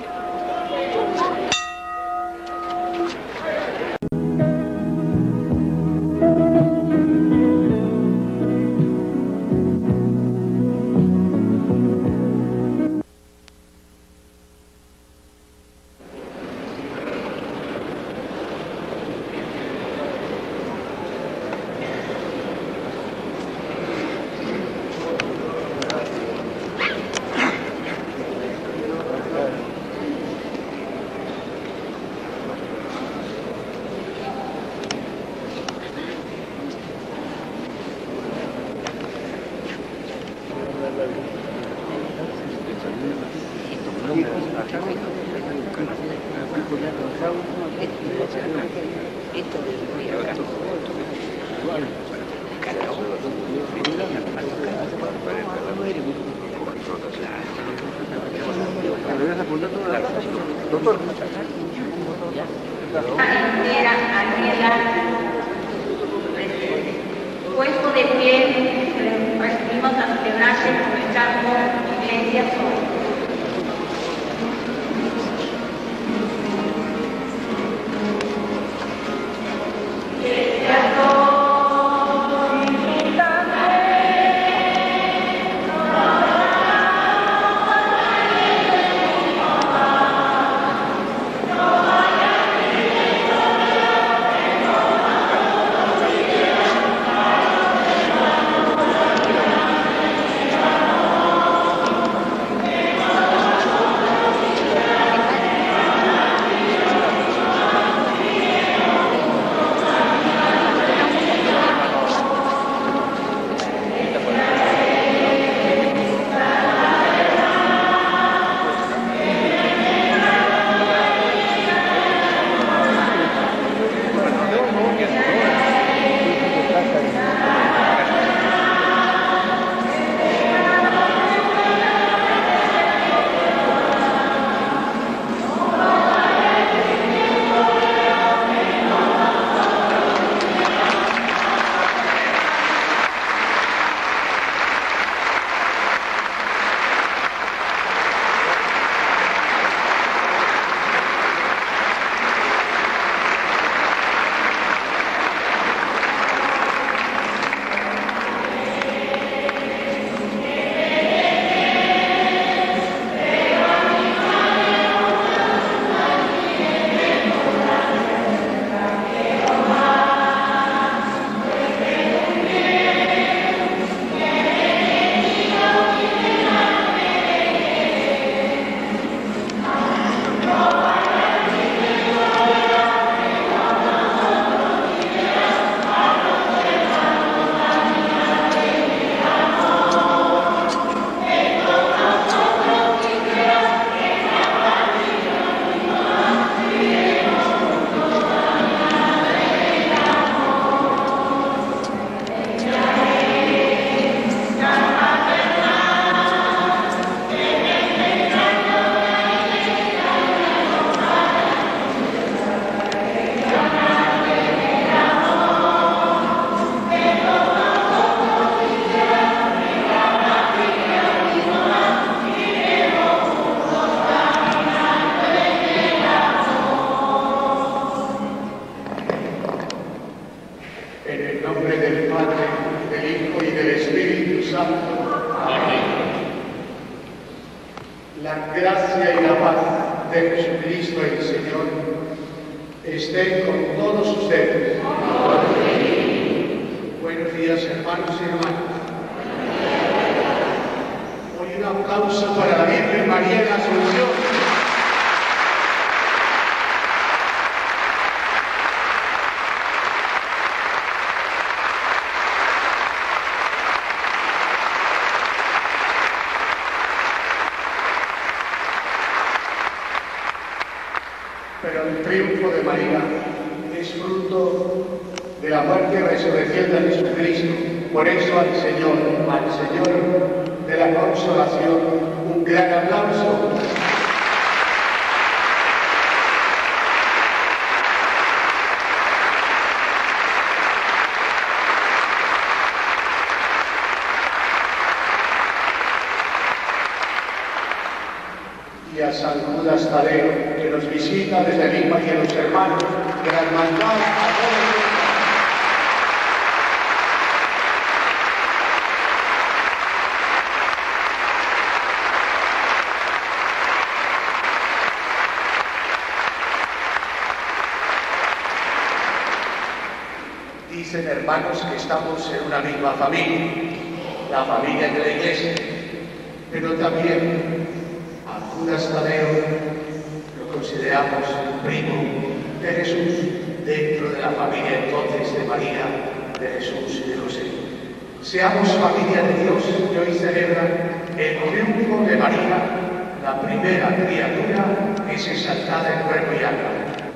Puesto de pie, recibimos a celebrarse en nuestra iglesia hoy. La gracia y la paz de Jesucristo el Señor estén con todos ustedes. Buenos días, hermanos y hermanas. Hoy un aplauso para la Virgen María de la Asunción. Pero el triunfo de María es fruto de la muerte y resurrección de Jesucristo. Por eso al Señor, al Señor de la consolación, un gran aplauso. Y a San Judas Tadeo, que nos visita desde Lima, y a los hermanos de la hermandad, a todos. Dicen, hermanos, que estamos en una misma familia, la familia de la Iglesia, pero también a Judas Tadeo lo consideramos primo de Jesús, dentro de la familia entonces de María, de Jesús y de José. Seamos familia de Dios, que hoy celebra el triunfo de María, la primera criatura que es exaltada en cuerpo y alma.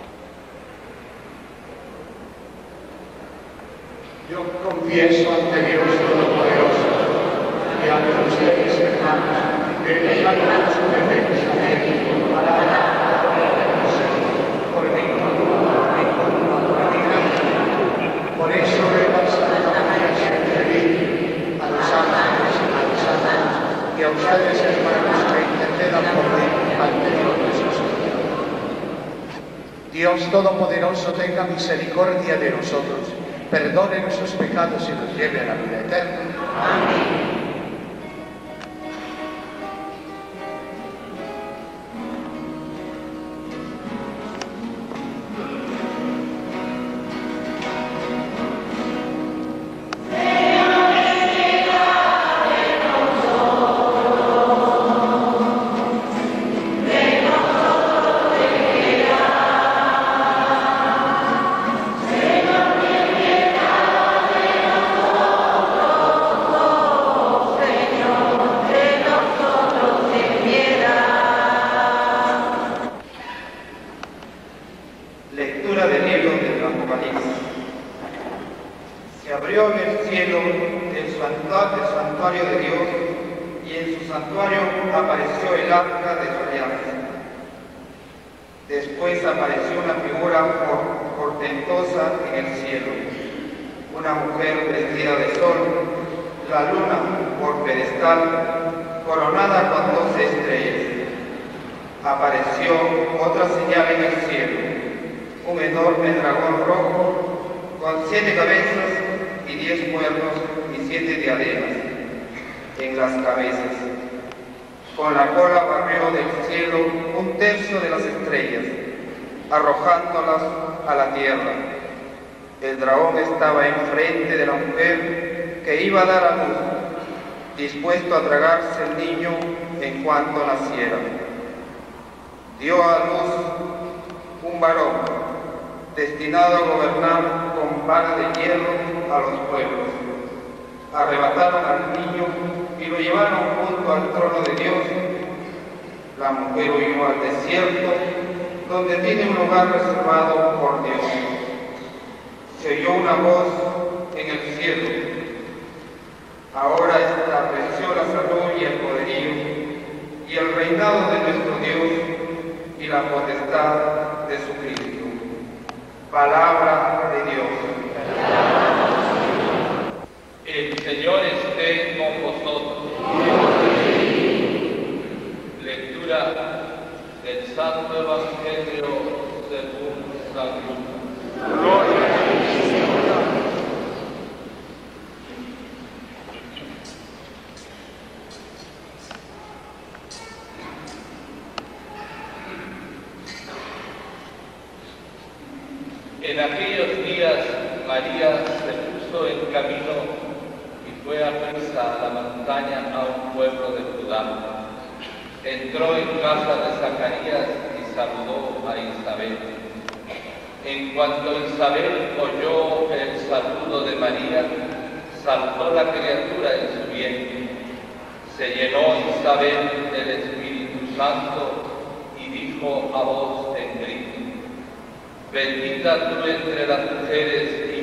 Yo confieso ante Dios Todopoderoso y ante ustedes, hermanos, que he pecado mucho de pensamiento, por palabra, por mi culpa, mi culpa, por mi gracia. Por eso ruego a Santa María siempre Virgen, a los ángeles, a los santos, y a ustedes, hermanos, que intercedan por mí ante Dios Jesús. Dios Todopoderoso tenga misericordia de nosotros, perdone nuestros pecados y nos lleve a la vida eterna. Amén. Lectura del libro del Apocalipsis. Se abrió en el cielo el santuario de Dios, y en su santuario apareció el arca de su alianza. Después apareció una figura portentosa en el cielo, una mujer vestida de sol, la luna por pedestal, coronada con doce estrellas. Apareció otra señal en el cielo, un enorme dragón rojo con siete cabezas y diez cuernos y siete diademas en las cabezas. Con la cola barrió del cielo un tercio de las estrellas, arrojándolas a la tierra. El dragón estaba enfrente de la mujer que iba a dar a luz, dispuesto a tragarse el niño en cuanto naciera. Dio a luz un varón, destinado a gobernar con vara de hierro a los pueblos. Arrebataron al niño y lo llevaron junto al trono de Dios. La mujer huyó al desierto, donde tiene un lugar reservado por Dios. Se oyó una voz en el cielo: ahora estableció la salud y el poderío, y el reinado de nuestro Dios, y la potestad de su Cristo. Palabra de Dios. El Señor esté con vosotros. Lectura del Santo Evangelio según San Lucas. Gloria a ti, Señor. En aquellos días María se puso en camino y fue a prisa a la montaña a un pueblo de Judá. Entró en casa de Zacarías y saludó a Isabel. En cuanto Isabel oyó el saludo de María, saltó la criatura en su vientre. Se llenó Isabel del Espíritu Santo y dijo a voz en grito: bendita tú entre las mujeres y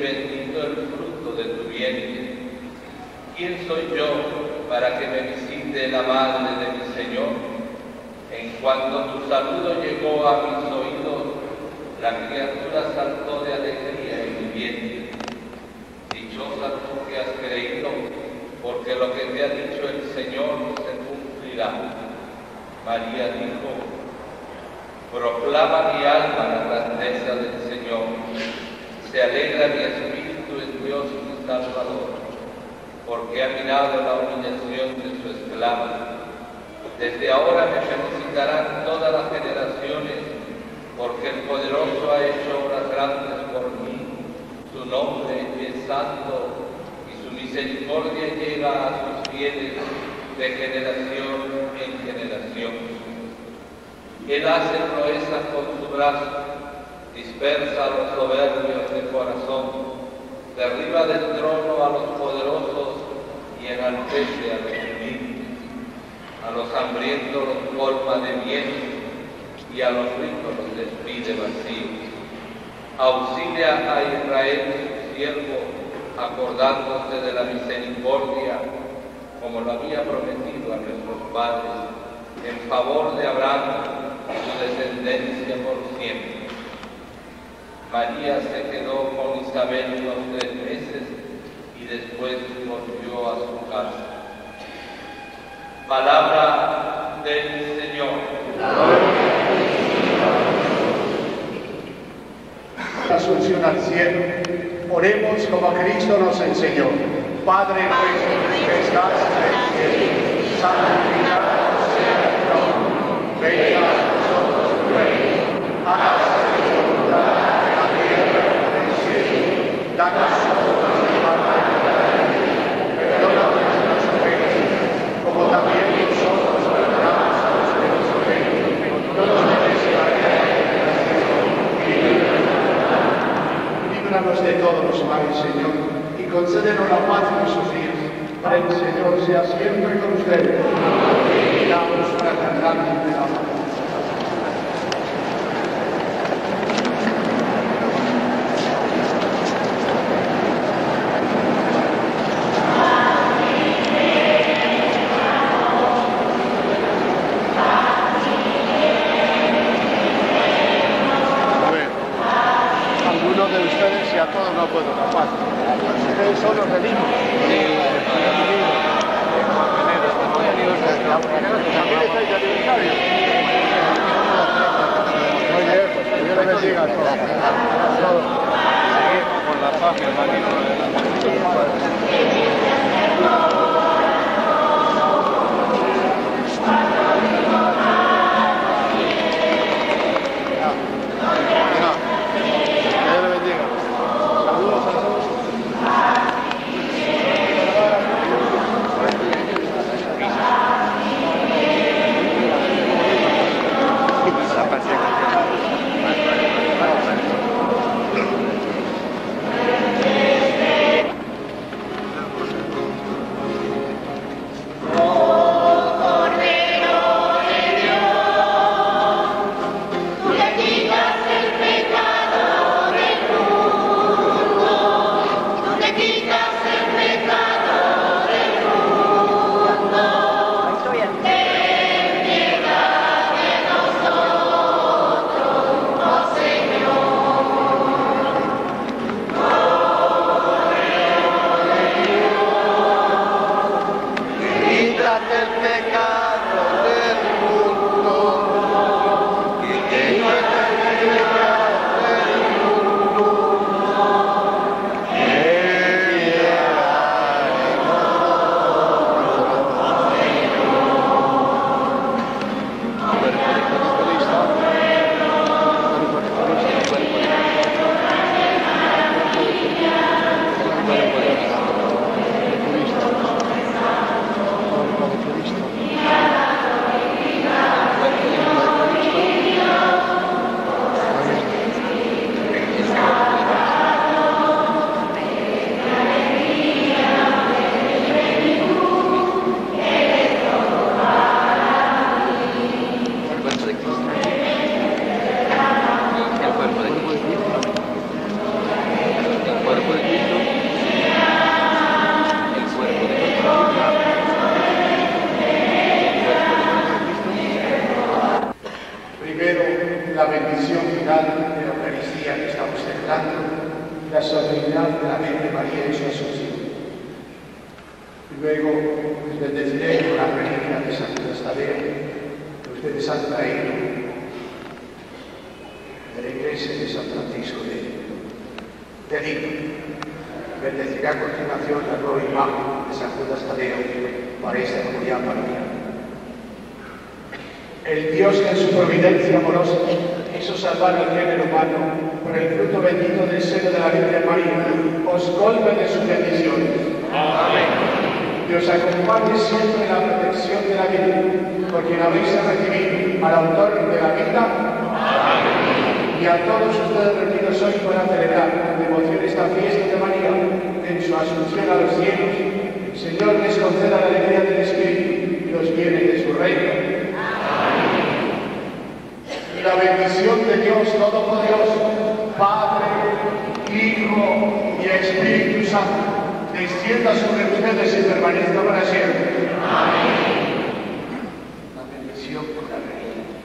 bendito el fruto de tu vientre. ¿Quién soy yo para que me visite la madre de mi Señor? En cuanto tu saludo llegó a mis oídos, la criatura saltó de alegría en mi vientre. Dichosa tú que has creído, porque lo que te ha dicho el Señor se cumplirá. María dijo: proclama mi alma la grandeza del Señor. Se alegra mi espíritu en Dios mi Salvador, porque ha mirado la humillación de su esclava. Desde ahora me felicitarán todas las generaciones, porque el poderoso ha hecho obras grandes por mí. Su nombre es santo y su misericordia llega a sus fieles de generación en generación. Él hace proezas con su brazo, dispersa a los soberbios de corazón, derriba del trono a los poderosos y enaltece a los humildes. A los hambrientos los colma de bien y a los ricos los despide vacíos. Auxilia a Israel su siervo, acordándose de la misericordia, como lo había prometido a nuestros padres, en favor de Abraham y su descendencia por siempre. María se quedó con Isabel unos tres meses y después volvió a su casa. Palabra del Señor. La asunción al cielo. Oremos como Cristo nos enseñó. Padre nuestro que estás en el cielo, santificado sea tu nombre. Venga a nosotros tu reino. Hágase tu voluntad en la tierra como en el cielo. Danos hoy nuestro pan de cada día. Perdona nuestras ofensas, como también nosotros perdonamos a los que nos ofenden. No nos dejes caer en la tentación y líbranos de todos los males, Señor, y concédenos la paz en nuestros días. El Señor sea siempre con ustedes. Y damos una cantante de la paz. De ustedes y a todos no puedo tapar. Ustedes son los redimos. ¿También estáis de aniversario? Muy bien, pues que Dios les bendiga a todos. Seguimos con la paz, hermanito. Ten piedad de nosotros. la bendición final de la Eucaristía que estamos celebrando, la solemnidad de la Virgen María en su Asunción. Y luego les bendeciré con la reliquia de San Tadeo que ustedes han traído de la iglesia de San Francisco de, de Lima. Bendeciré a continuación la nueva imagen de San Judas Tadeo para esta comunidad parroquial. El Dios que en su providencia amorosa quiso salvar al género humano por el fruto bendito del seno de la Virgen María, os colme de sus bendiciones. Amén. Dios acompañe siempre en la protección de la Virgen, por quien habéis recibido al autor de la vida. Amén. Y a todos ustedes reunidos hoy para celebrar con devoción esta fiesta de María en su asunción a los cielos, el Señor les conceda la alegría del Espíritu y los bienes de su reino. Y la bendición de Dios Todopoderoso, Padre, Hijo y Espíritu Santo, descienda sobre ustedes y permanezca para siempre. Amén. La bendición por la ley.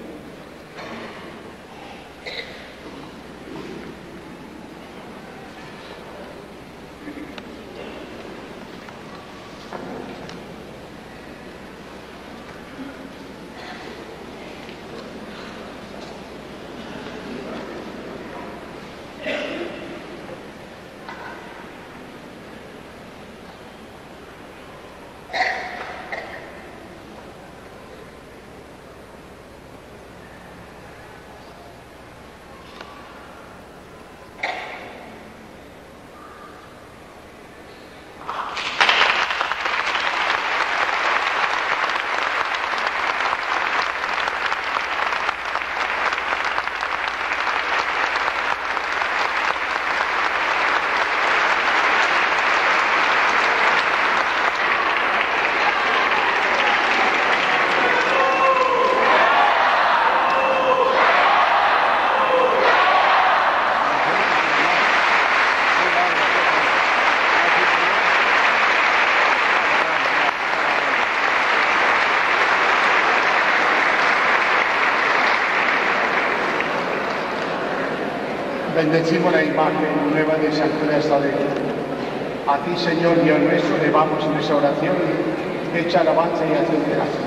Bendecimos la imagen nueva de San Judas Tadeo. A ti, Señor Dios nuestro, elevamos nuestra oración, hecha alabanza y acción de gracias.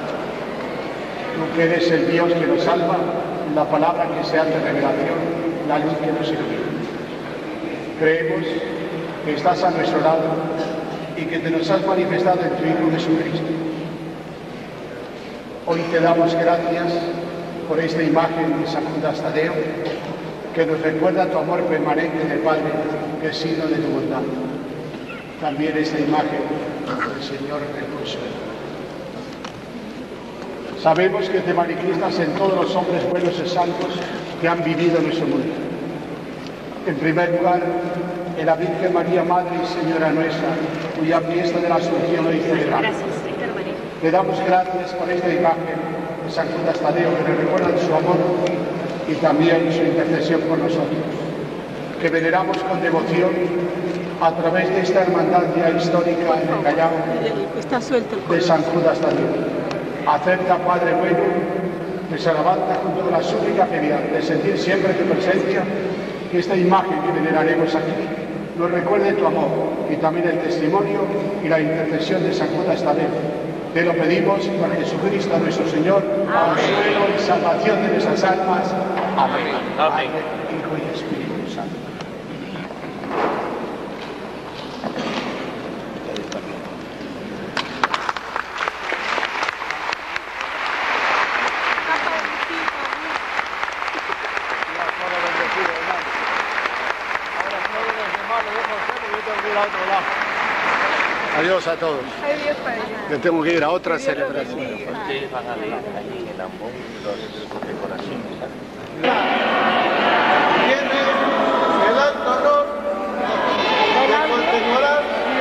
Tú que eres el Dios que nos salva, la palabra que se hace revelación, la luz que nos ilumina. Creemos que estás a nuestro lado y que te nos has manifestado en tu Hijo Jesucristo. Hoy te damos gracias por esta imagen de San Judas Tadeo, que nos recuerda tu amor permanente del Padre, que es signo de tu bondad. También esta imagen del Señor del Consuelo. Sabemos que te manifiestas en todos los hombres buenos y santos que han vivido en nuestro mundo. En primer lugar, en la Virgen María, Madre y Señora nuestra, cuya fiesta de la Asunción hoy celebramos. Te damos gracias por esta imagen de San Judas Tadeo, que nos recuerda su amor y también su intercesión por nosotros, que veneramos con devoción a través de esta hermandad ya histórica en el Callao de San Judas Tadeo. Acepta, Padre bueno, nuestra alabanza junto con la súplica filial de sentir siempre tu presencia, que esta imagen que veneraremos aquí nos recuerde tu amor y también el testimonio y la intercesión de San Judas Tadeo. Te lo pedimos por Jesucristo nuestro Señor, consuelo y salvación de nuestras almas. Amén. Amén. Hijo y Espíritu Santo. Adiós a todos. Yo tengo que ir a otra celebración. Ustedes van a ver ahí en el ambón los decoraciones. Tiene el alto honor de continuar.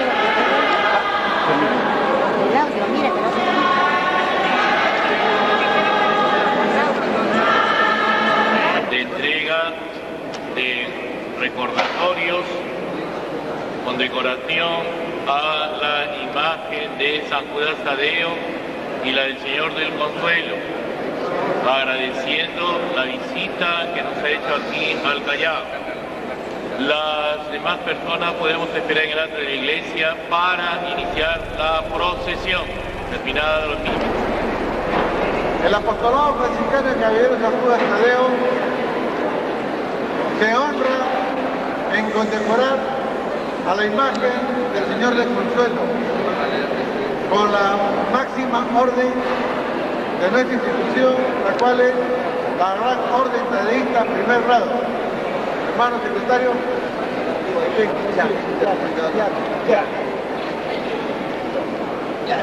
De entrega de recordatorios con decoración a la imagen de San Judas Tadeo y la del Señor del Consuelo. agradeciendo la visita que nos ha hecho aquí al Callao. Las demás personas podemos esperar en el atrio de la iglesia para iniciar la procesión. Terminada los mismos. El apostolado franciscano de Caballeros San Judas Tadeo se honra en condecorar a la imagen del Señor del Consuelo con la máxima orden de nuestra institución, la cual es la Gran Orden Tadeísta Primer Grado. Hermano secretario, ya, ya, ya, ya. ya.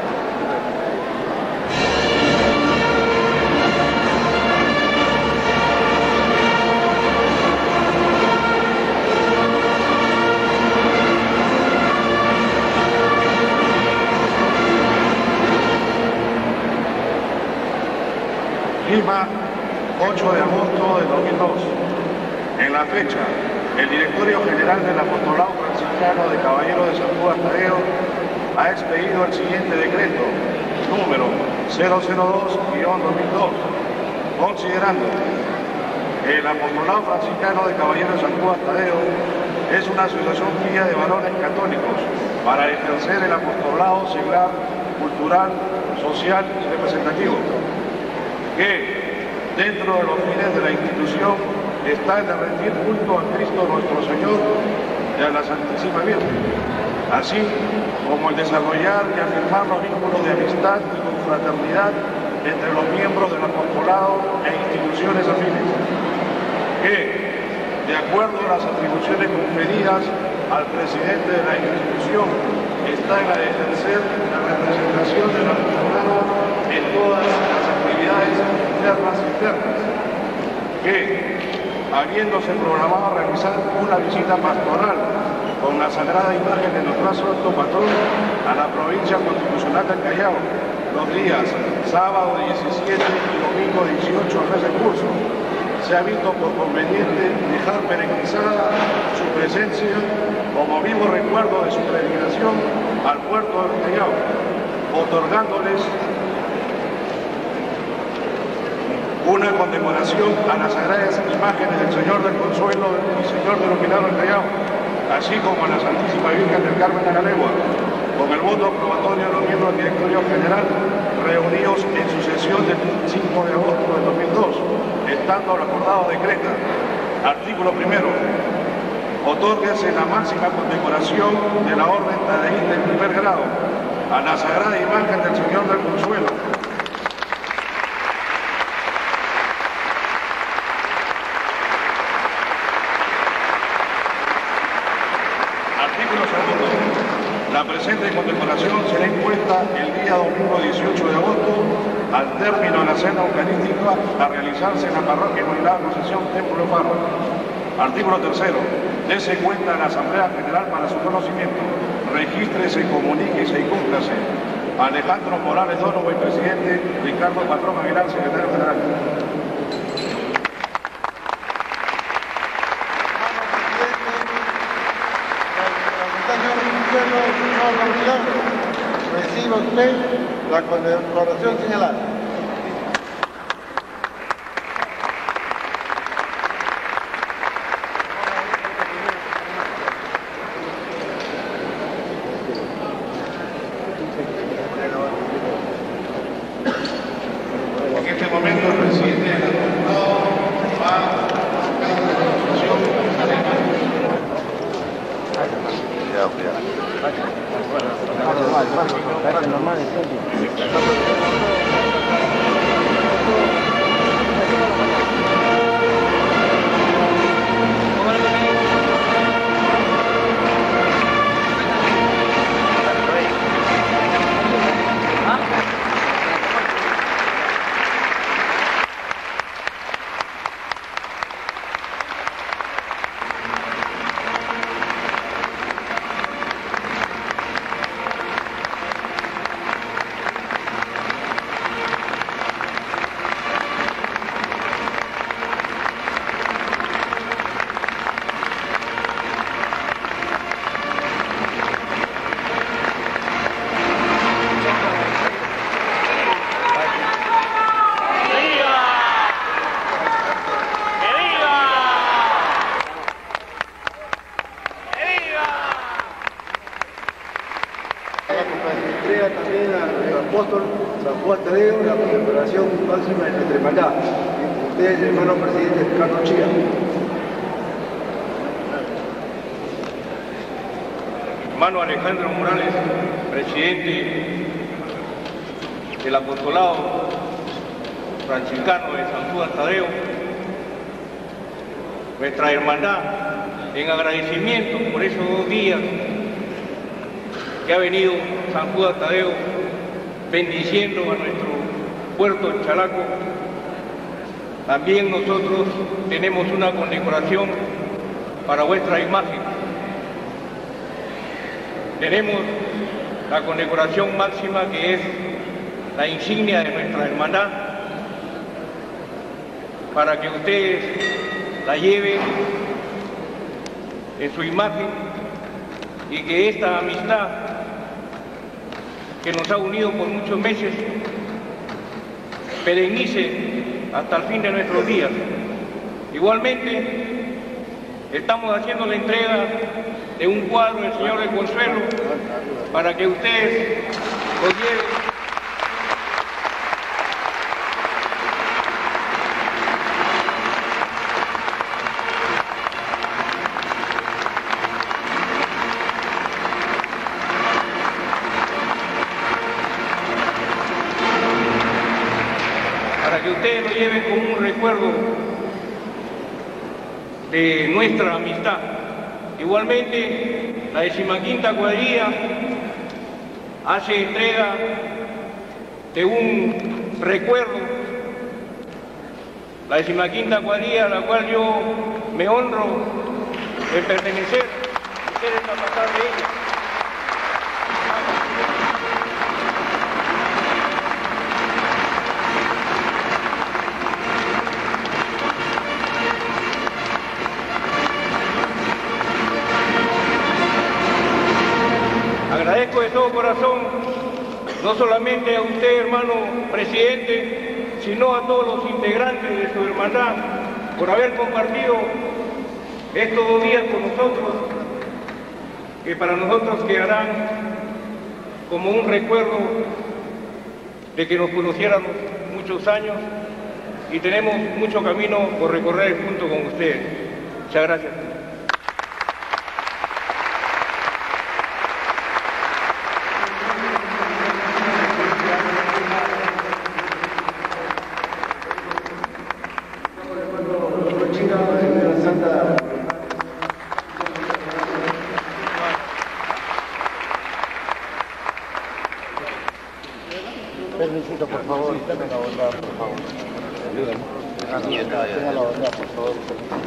Lima, ocho de agosto de dos mil dos. En la fecha, el Directorio General del Apostolado Franciscano de Caballeros de San Judas Tadeo ha expedido el siguiente decreto, número cero cero dos guión dos mil dos, considerando que el Apostolado Franciscano de Caballeros de San Judas Tadeo es una asociación fía de varones católicos para ejercer el apostolado seglar, cultural, social y representativo, que dentro de los fines de la institución está el de rendir culto a Cristo nuestro Señor y a la Santísima Virgen, así como el desarrollar y afirmar los vínculos de amistad y confraternidad entre los miembros del apostolado e instituciones afines, que, de acuerdo a las atribuciones conferidas al presidente de la institución, está en la de ejercer la representación del apostolado en todas las actividades internas y externas, que, habiéndose programado realizar una visita pastoral con la sagrada imagen de nuestro santo patrón a la provincia constitucional del Callao, los días sábado diecisiete y domingo dieciocho del mes en curso, se ha visto por conveniente dejar perenizada su presencia como vivo recuerdo de su peregrinación al puerto del Callao, otorgándoles una condecoración a las sagradas imágenes del Señor del Consuelo y Señor de los Milagros del Callao, así como a la Santísima Virgen del Carmen de la Legua, con el voto aprobatorio de los miembros del Directorio General reunidos en su sesión del cinco de agosto de dos mil dos, estando el acordado decreto. Artículo primero. Otórguese la máxima condecoración de la Orden Tadeísta en primer grado a la sagrada imagen del Señor del Consuelo, la presente condecoración será impuesta el día domingo dieciocho de agosto al término de la cena eucarística a realizarse en la parroquia Novilá Procesión Templo Faro. Artículo tercero. Dese cuenta en la Asamblea General para su conocimiento. Regístrese, comuníquese y cúmplase. Alejandro Morales Donovan, presidente. Ricardo Patrón Aguilar, secretario general. Reciba usted la condecoración señalada. En este momento el presidente del apostolado va a buscar la condecoración Cuidado, cuidado. Normal, normal, normal. Juan Tadeo, la conmemoración máxima de nuestra hermandad. Ustedes, hermano presidente Ricardo Chía. Hermano Alejandro Morales, presidente del Apostolado Franciscano de San Judas Tadeo, nuestra hermandad, en agradecimiento por esos dos días que ha venido San Judas Tadeo bendiciendo a nuestro puerto de Chalaco. También nosotros tenemos una condecoración para vuestra imagen. Tenemos la condecoración máxima, que es la insignia de nuestra hermandad, para que ustedes la lleven en su imagen y que esta amistad que nos ha unido por muchos meses perennice hasta el fin de nuestros días. Igualmente, estamos haciendo la entrega de un cuadro del Señor del Consuelo para que ustedes lo lleven. Para que ustedes lo lleven como un recuerdo de nuestra amistad. Igualmente, la decimaquinta cuadrilla hace entrega de un recuerdo, la decimaquinta cuadrilla a la cual yo me honro de pertenecer, ustedes a pasar de ella. Agradezco de todo corazón, no solamente a usted, hermano presidente, sino a todos los integrantes de su hermandad, por haber compartido estos dos días con nosotros, que para nosotros quedarán como un recuerdo de que nos conociéramos muchos años y tenemos mucho camino por recorrer junto con ustedes. Muchas gracias. Permisito, por favor. Dame la bondad, por favor. Ayúdame. Tenga la bondad, por favor.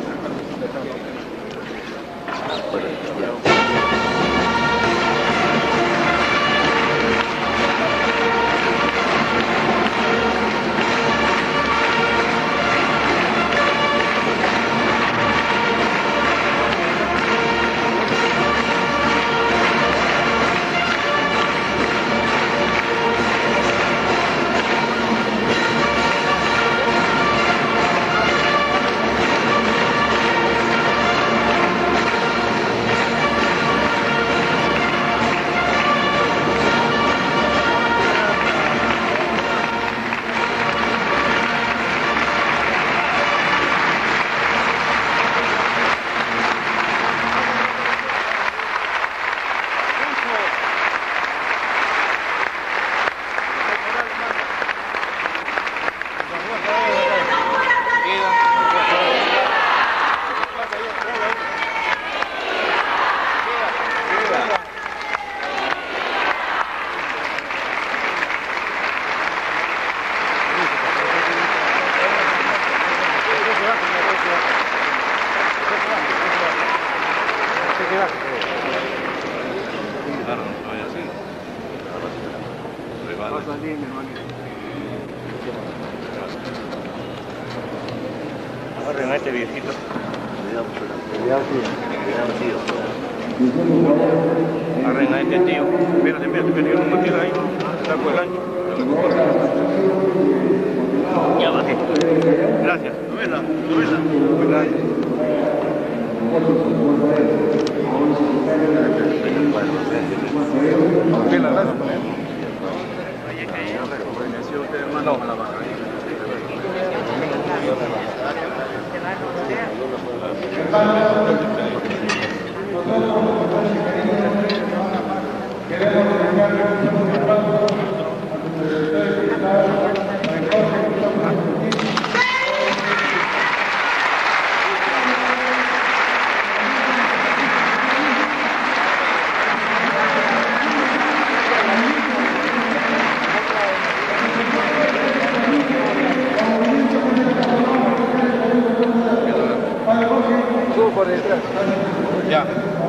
Agarren a este viejito. Agarren a este tío. Espérate, espérate, espérate, yo no me quedo ahí. Saco el ancho. Ya bajé. Gracias. Novela, novela. Gracias. Novela, gracias. No. Por detrás. Ya.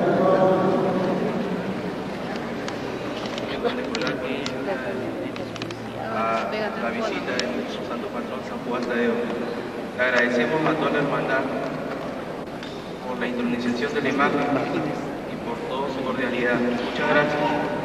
A la visita de nuestro santo patrón San Juan Tadeo. Le agradecemos a toda la hermandad por la intronización de la imagen y por toda su cordialidad. Muchas gracias.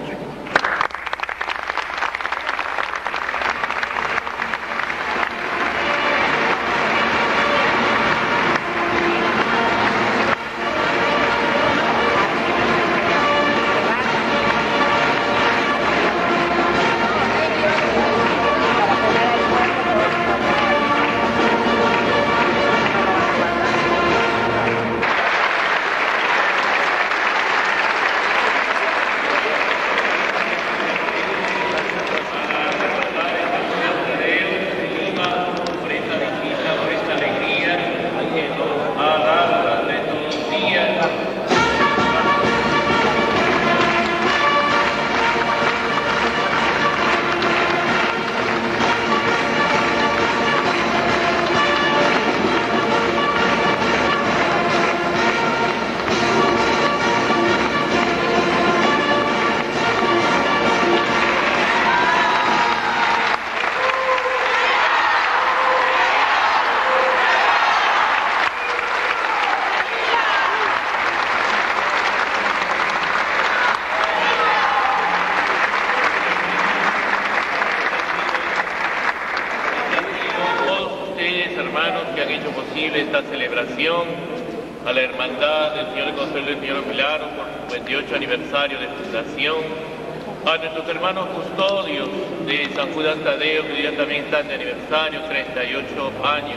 Esta celebración, a la Hermandad del Señor Consuelo y del Señor Milagro por su cincuenta y ocho aniversario de fundación, a nuestros hermanos custodios de San Judas Tadeo, que ya también están de aniversario, treinta y ocho años,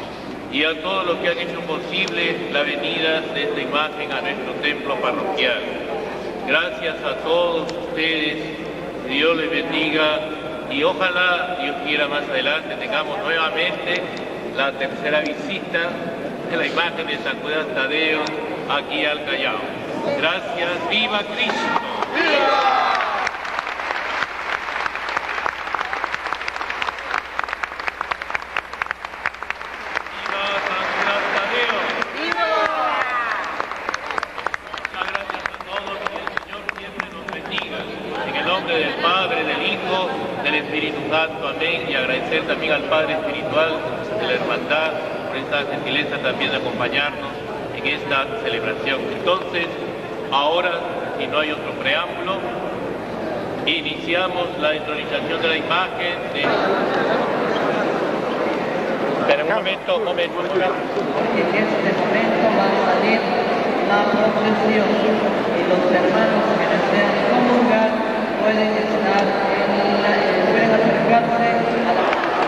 y a todos los que han hecho posible la venida de esta imagen a nuestro templo parroquial. Gracias a todos ustedes, Dios les bendiga, y ojalá, Dios quiera, más adelante tengamos nuevamente la tercera visita de la imagen de San Judas Tadeo aquí al Callao. Gracias, ¡viva Cristo! ¡Viva! Amén, y agradecer también al Padre Espiritual de la Hermandad por esta gentileza también de acompañarnos en esta celebración. Entonces, ahora, si no hay otro preámbulo, iniciamos la entronización de la imagen de... Espera un momento, un momento. En este momento va a salir la procesión y los hermanos que desean comulgar pueden estar en la... pueden acercarse a la...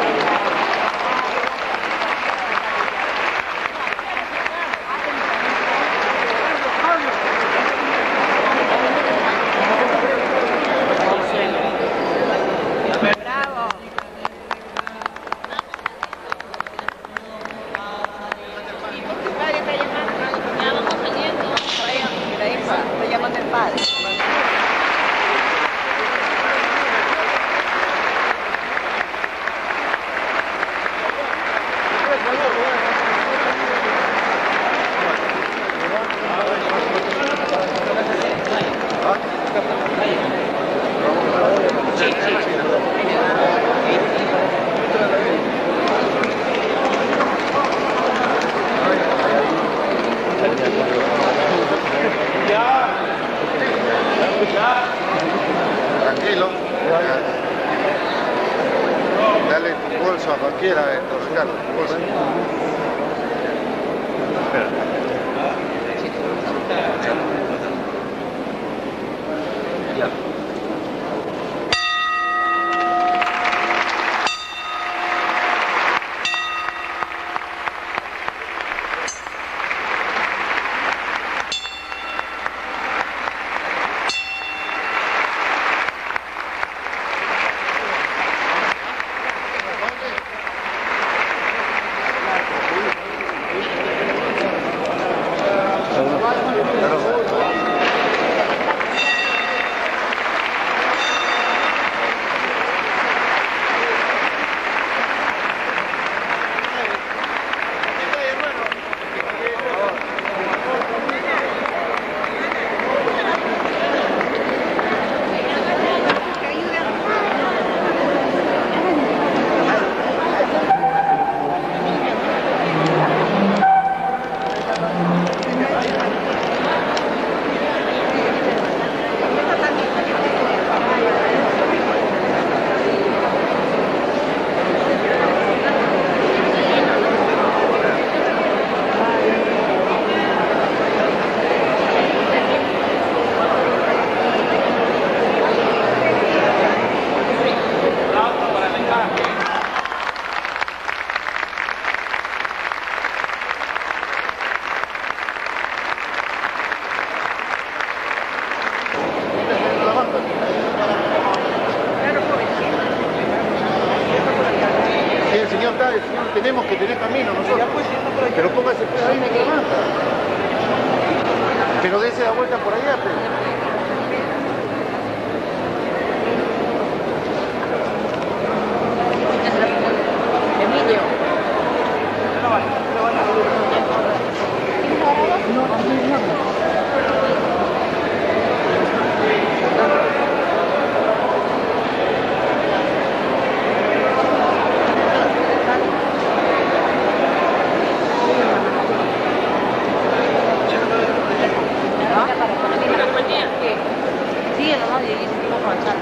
Tranquilo. Dale tu bolso a cualquiera, esto, Ricardo, tu bolso. Espera. Ya. se da vuelta por allá, pero... Emilio. Sí, el mamá y el vamos a avanzar.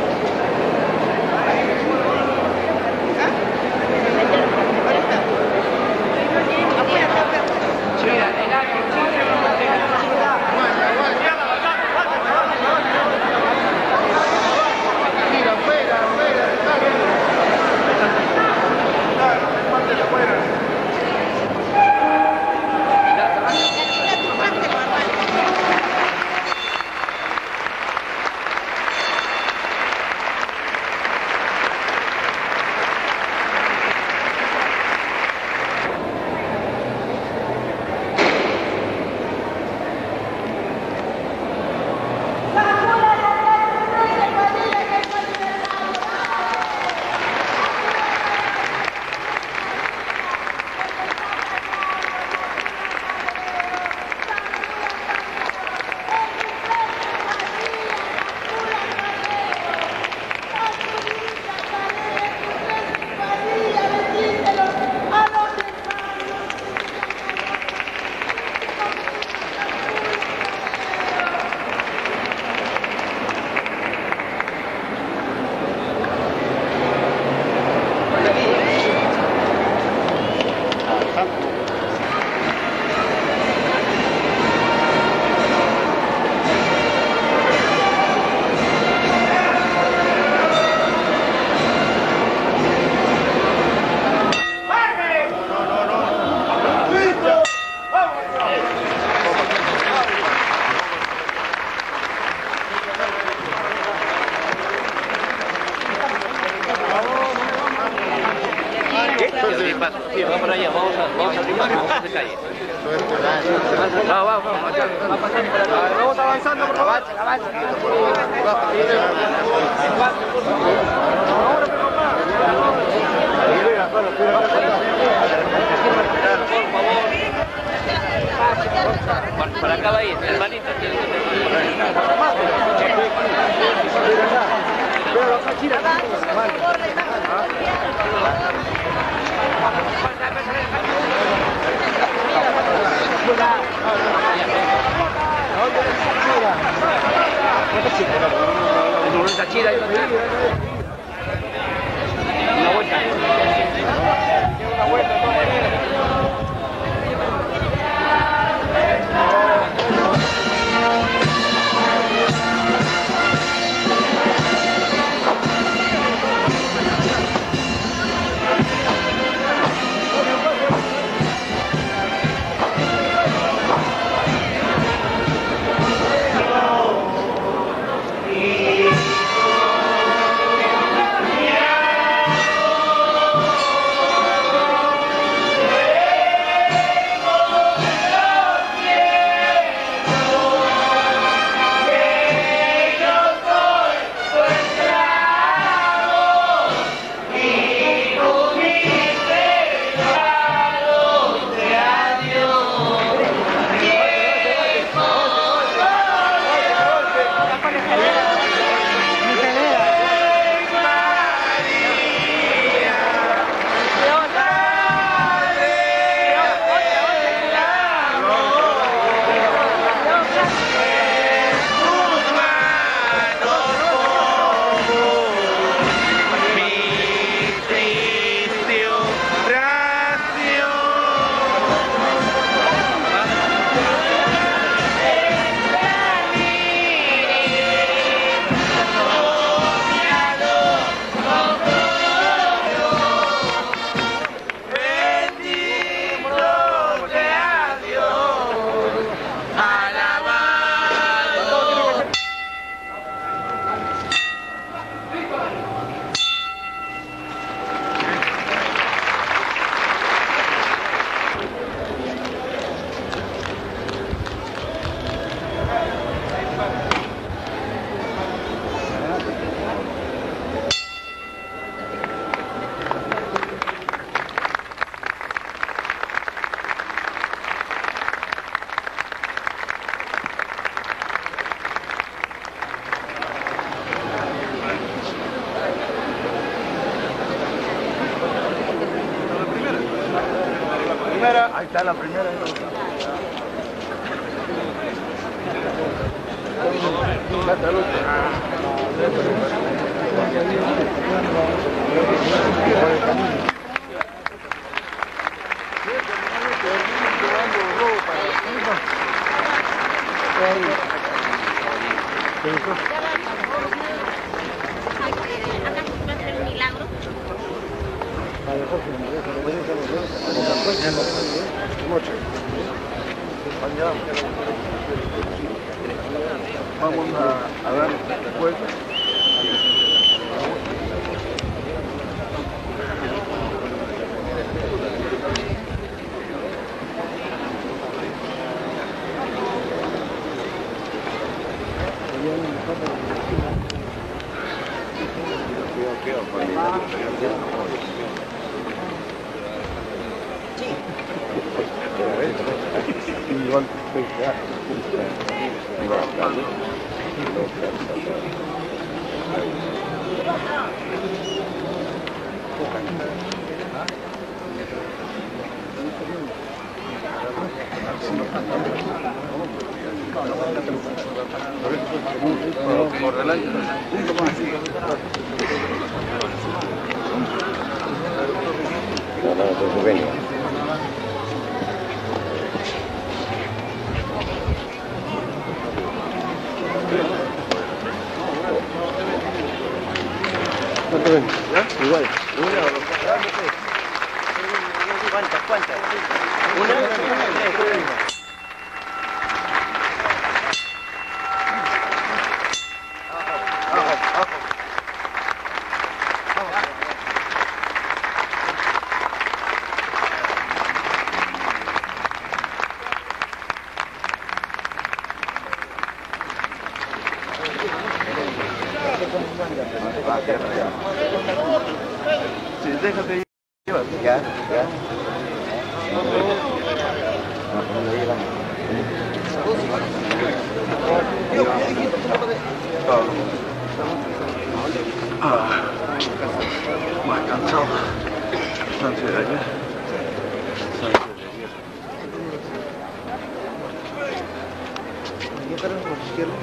Sí, vamos para allá, vamos a, vamos a primar, vamos de calle. Vamos, vamos, vamos. Vamos avanzando, por favor. Avance, Por, por acá va a ir, hermanito. Una vuelta. Una vuelta, de todas maneras. Ahí está la primera. Vamos a, a dar después. Igual, por delante, un poco más. No, no, pues venga. ¿Cuánto ven? ¿Ya? Igual. Una o dos. ¿Cuántas? ¿Cuántas? Una, dos, sí, déjate llevar. Ya, ya. Ah, más cansado. Distancia de ayer. ¿Y para por izquierda?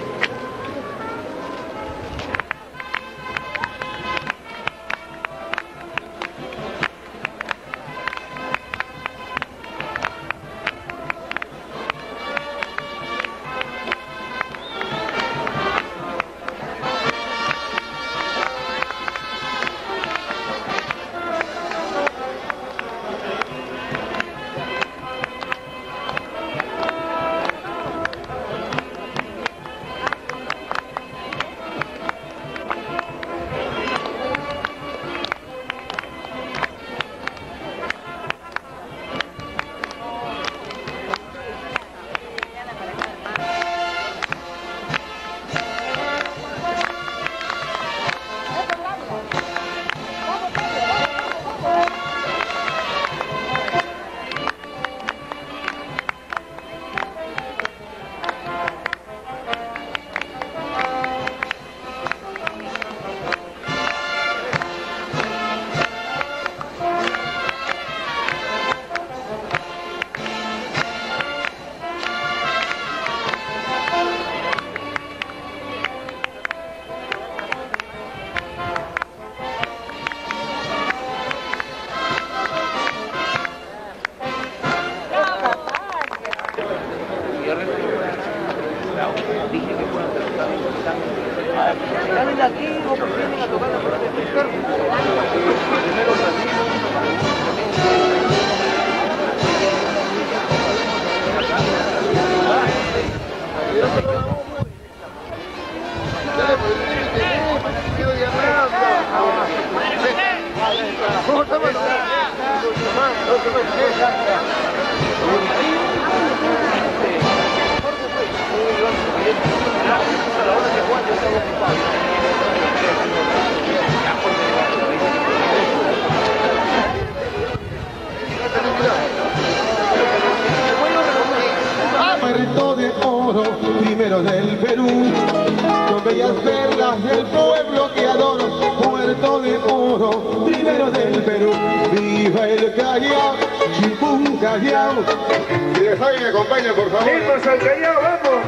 Salen aquí o vienen a tocar la puerta de pescar. Primero Puerto de oro, primero del Perú, con bellas perlas del pueblo que adoro. puerto de oro, primero del Perú. Viva el Callao, Chipún Callao. Si les saben, me acompañan, por favor. ¡Vamos al Callao, vamos!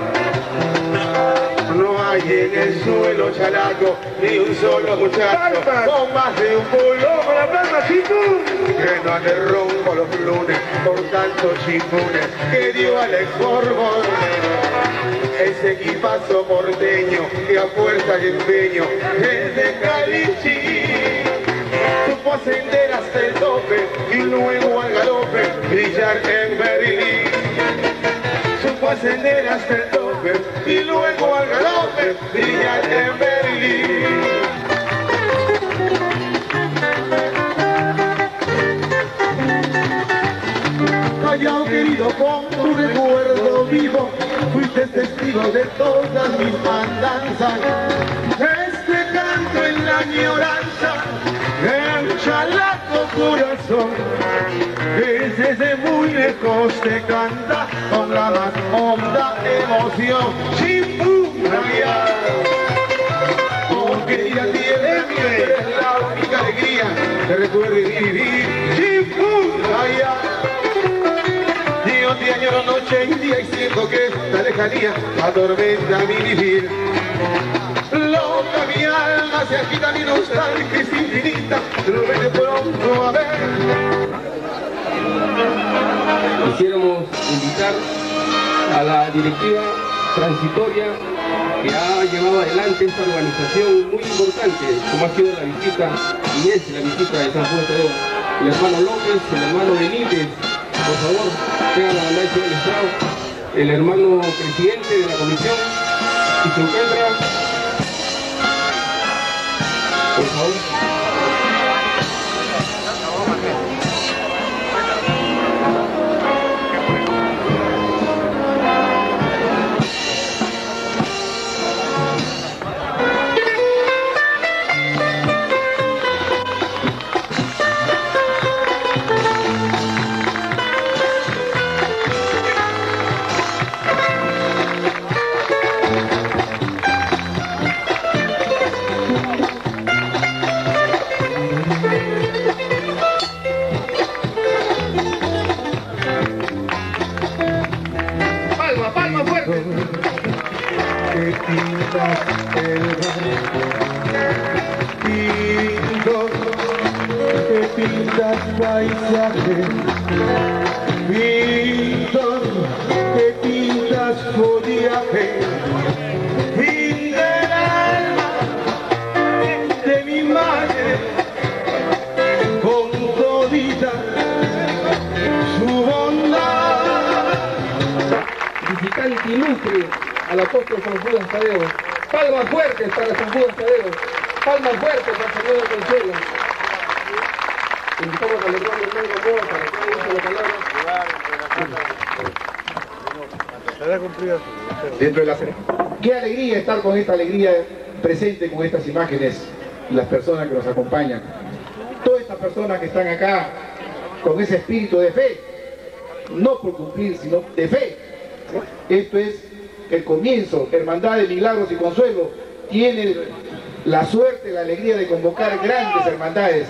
No hay en el suelo chalaco ni un solo muchacho con más de un pulo con la plata chipún que no le rompo los lunes por tantos chipunes que dio al Exforbón. Ese equipazo porteño que a fuerza y empeño es de Calichí. Supo ascender hasta el tope y luego al galope brillar en Berlín. Supo ascender hasta el tope y luego al galope brillar en Berlín. Callao querido, con tu recuerdo vivo, fuiste testigo de todas mis andanzas. Este canto en la añoranza del chalaco corazón, que desde muy lejos te canta con la más honda emoción. Chipún Callao, oh querida tierra, eres la única alegría que recuerde vivir. Chipún Callao, yo te añoro noche y día y siento que esta lejanía atormenta mi vivir. Loca mi alma, se agita mi nostalgia, es infinita, lo veré pronto a ver. Quisiéramos invitar a la directiva transitoria que ha llevado adelante esta organización muy importante, como ha sido la visita, y es la visita de San Juan Tadeo, el hermano López, el hermano Benítez. Por favor, tengan la bondad del Estado, el hermano presidente de la comisión, si se encuentra, por favor. Que pintas el pinto, que pintas paisajes, pinto, que pintas follaje, pinta el alma de mi madre con todita su bondad. Visitante ilustre al apóstol San Judas Tadeo. Palmas fuertes para San Judas Tadeo. Palmas fuertes para el Señor del Consuelo. Invitamos al hermano Hernán Gamboa para que haga uso de la palabra. Dentro de la cena. Qué alegría estar con esta alegría presente, con estas imágenes y las personas que nos acompañan. Todas estas personas que están acá con ese espíritu de fe, no por cumplir, sino de fe. Esto es el comienzo. Hermandad de Milagros y Consuelo tiene la suerte, la alegría de convocar grandes hermandades.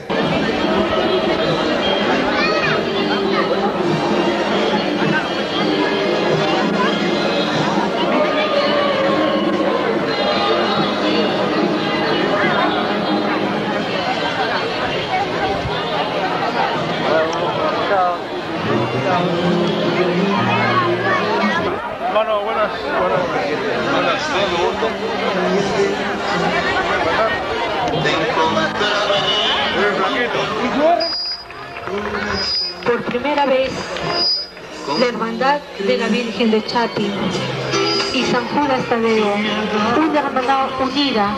Hermano, buenas, buenas, buenas, Por primera vez, la Hermandad de la Virgen de Chati y San Judas Tadeo, una hermandad unida.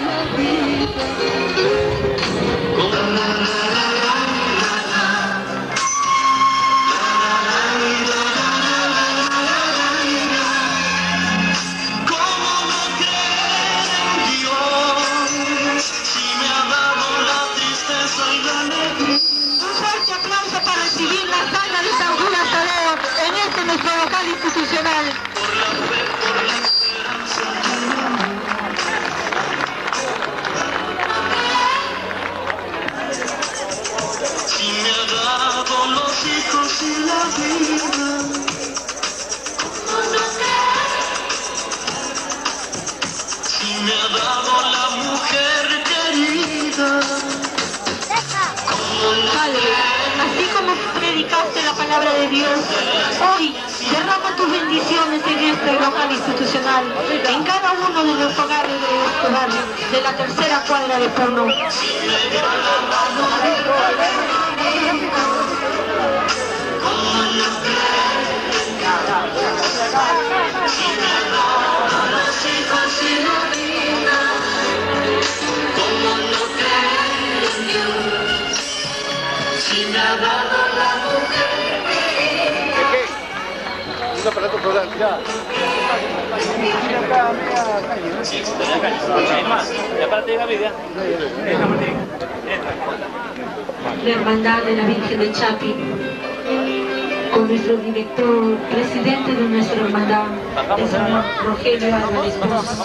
Nuestro local institucional. hijos y la vida. ¿Cómo no crees? Si me ha dado la mujer querida. Padre, así como predicaste la palabra de Dios, hoy derrama tus bendiciones en este local institucional, en cada uno de los hogares de escolar de la tercera cuadra de Puno. Para tu programa, ya. La hermandad de la Virgen de Chapi, con nuestro director, presidente de nuestra hermandad, el señor Rogelio Álvarez Poz.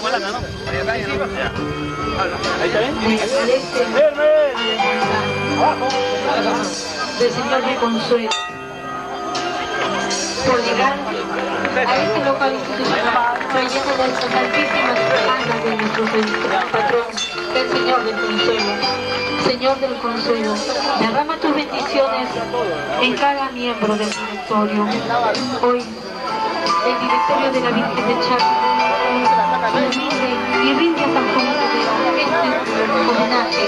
Me agradece a la hermandad del señor de Consuelo por llegar a este local institucional trayendo nuestras altísimas demandas de nuestro patrón, el Señor del Consuelo. Señor del Consuelo, derrama tus bendiciones en cada miembro del directorio. Hoy, el directorio de la Virgen de Chapi rinde y rinde a San Juan este homenaje.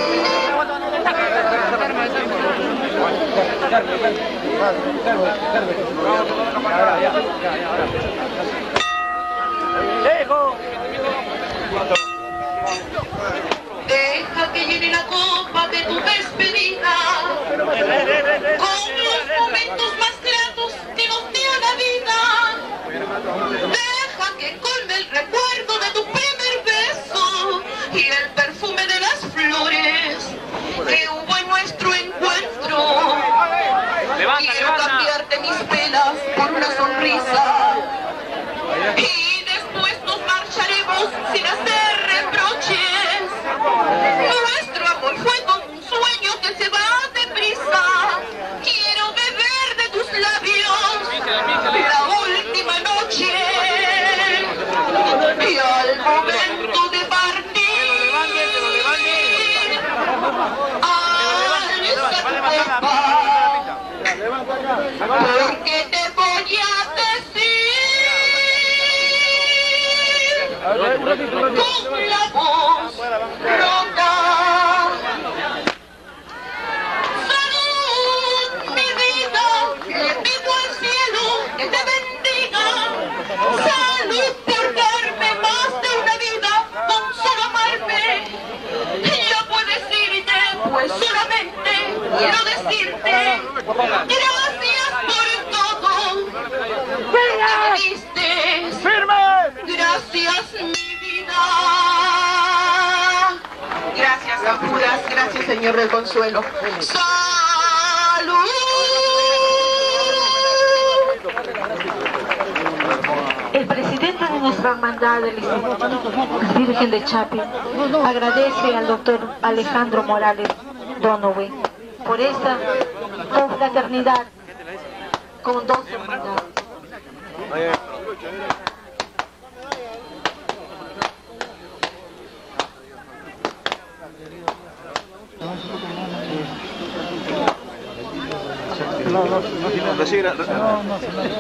Deja que llene la copa de tu despedida con los momentos más gratos que nos dio la vida. Deja que colme el recuerdo de tu primer beso y el perfume de las flores que hubo en nuestro encuentro. Quiero cambiarte mis penas por una sonrisa y después nos marcharemos sin hacer reproches. Nuestro amor fue como un sueño que se va deprisa. Quiero beber de tus labios la última noche y al momento de partir alza tu copa, porque te voy a decir con la voz rota. Salud, mi vida, le pido al cielo que te bendiga. Salud por darme más de una vida con solo amarme. Ya puedes irte, pues solamente quiero decirte gracias por todo que me diste. Gracias, mi vida. Gracias, San Judas. Gracias, Señor del Consuelo. ¡Salud! El presidente de nuestra hermandad de la Virgen de Chapi agradece al doctor Alejandro Morales Donoghue por esta confraternidad con dos hermandades. No, no, no, decir, no, no,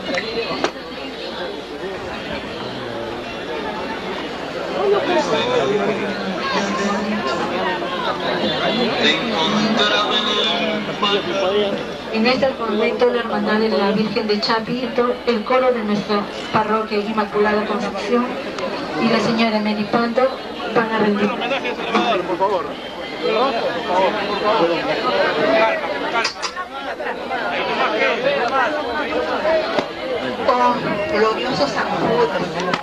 En este convento de la Hermandad de la Virgen de Chapi, el coro de nuestra parroquia Inmaculada Concepción y la señora Mary Pando van a rendir. por favor. Oh, glorioso San Judas.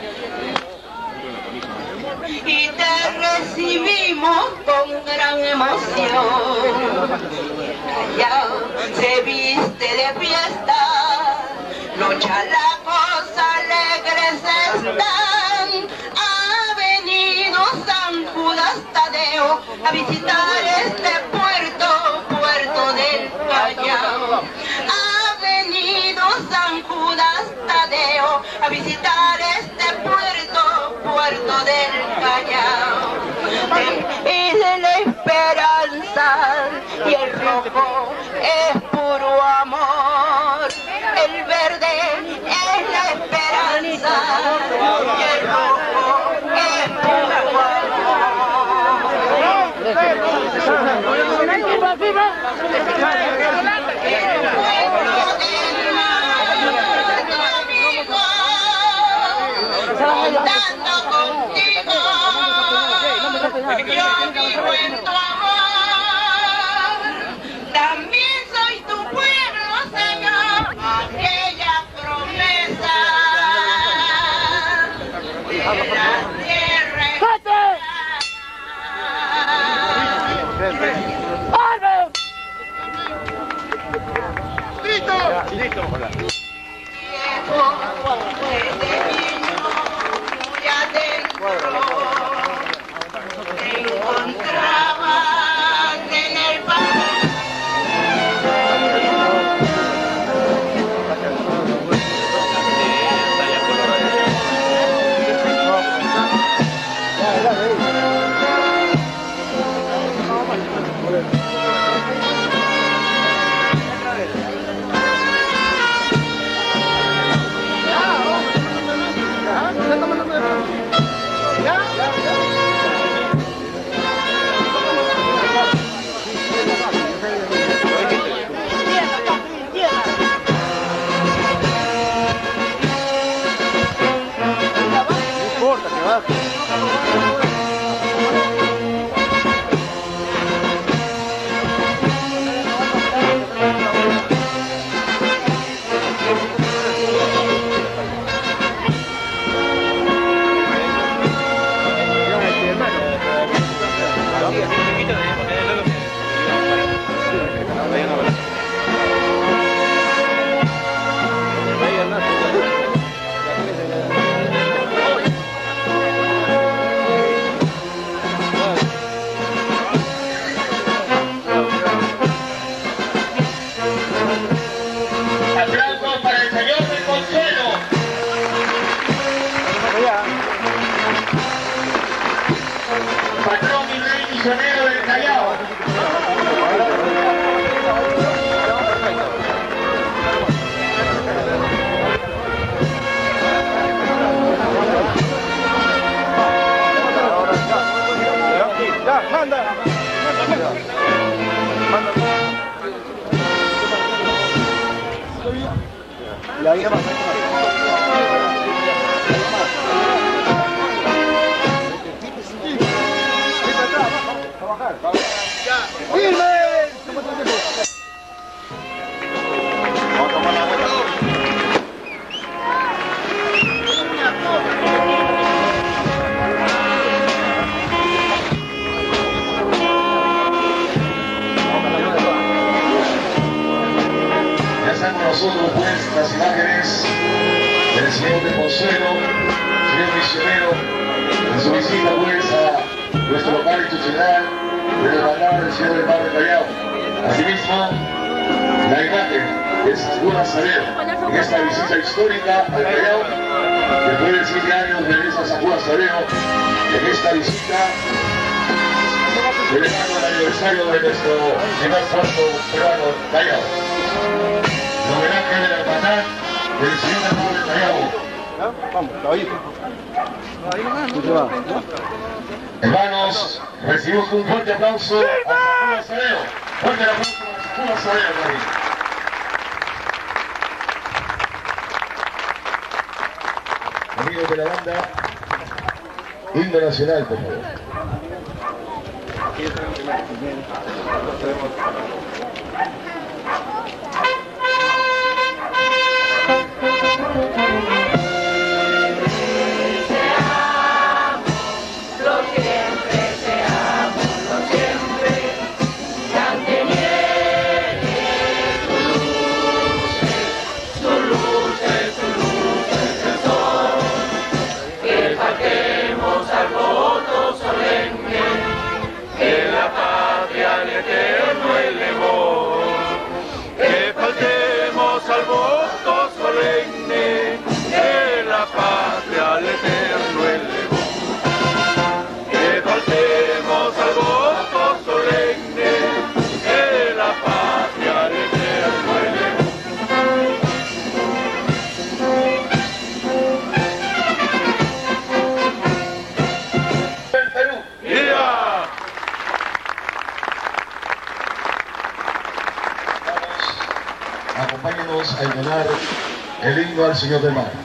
Y te recibimos con gran emoción. Ya se viste de fiesta, los chalacos alegres están. Ha venido San Judas Tadeo a visitar este puerto, puerto del Caribe. Callao. Ha venido San Judas Tadeo a visitar este puerto, puerto del Callao. Es de la esperanza y el rojo es puro amor. El verde es la esperanza y el rojo es puro Contando contigo, yo vivo en tu amor. También soy tu pueblo, Señor, aquella promesa de la tierra. Listo. Muy adentro te encontraban en el del Callao. Ya, manda. Y ahí se va. Ya están con nosotros pues las imágenes del señor de Consuelo, señor misionero, en su visita pues a nuestro local institucional de la hermandad del Señor del Mar del Callao. Asimismo, la imagen es Judas Tadeo en esta visita histórica al Callao, después de siete años regresa San Judas Tadeo en esta visita celebrando el aniversario de nuestro primer puerto peruano Callao. El homenaje de la hermandad del Señor del Mar del Callao. Vamos, caballito. Hermanos, recibimos un fuerte aplauso a San Judas Tadeo. Fuerte el aplauso a San Judas Tadeo, David. Amigos de la banda, himno nacional, por favor. Señor del Mar.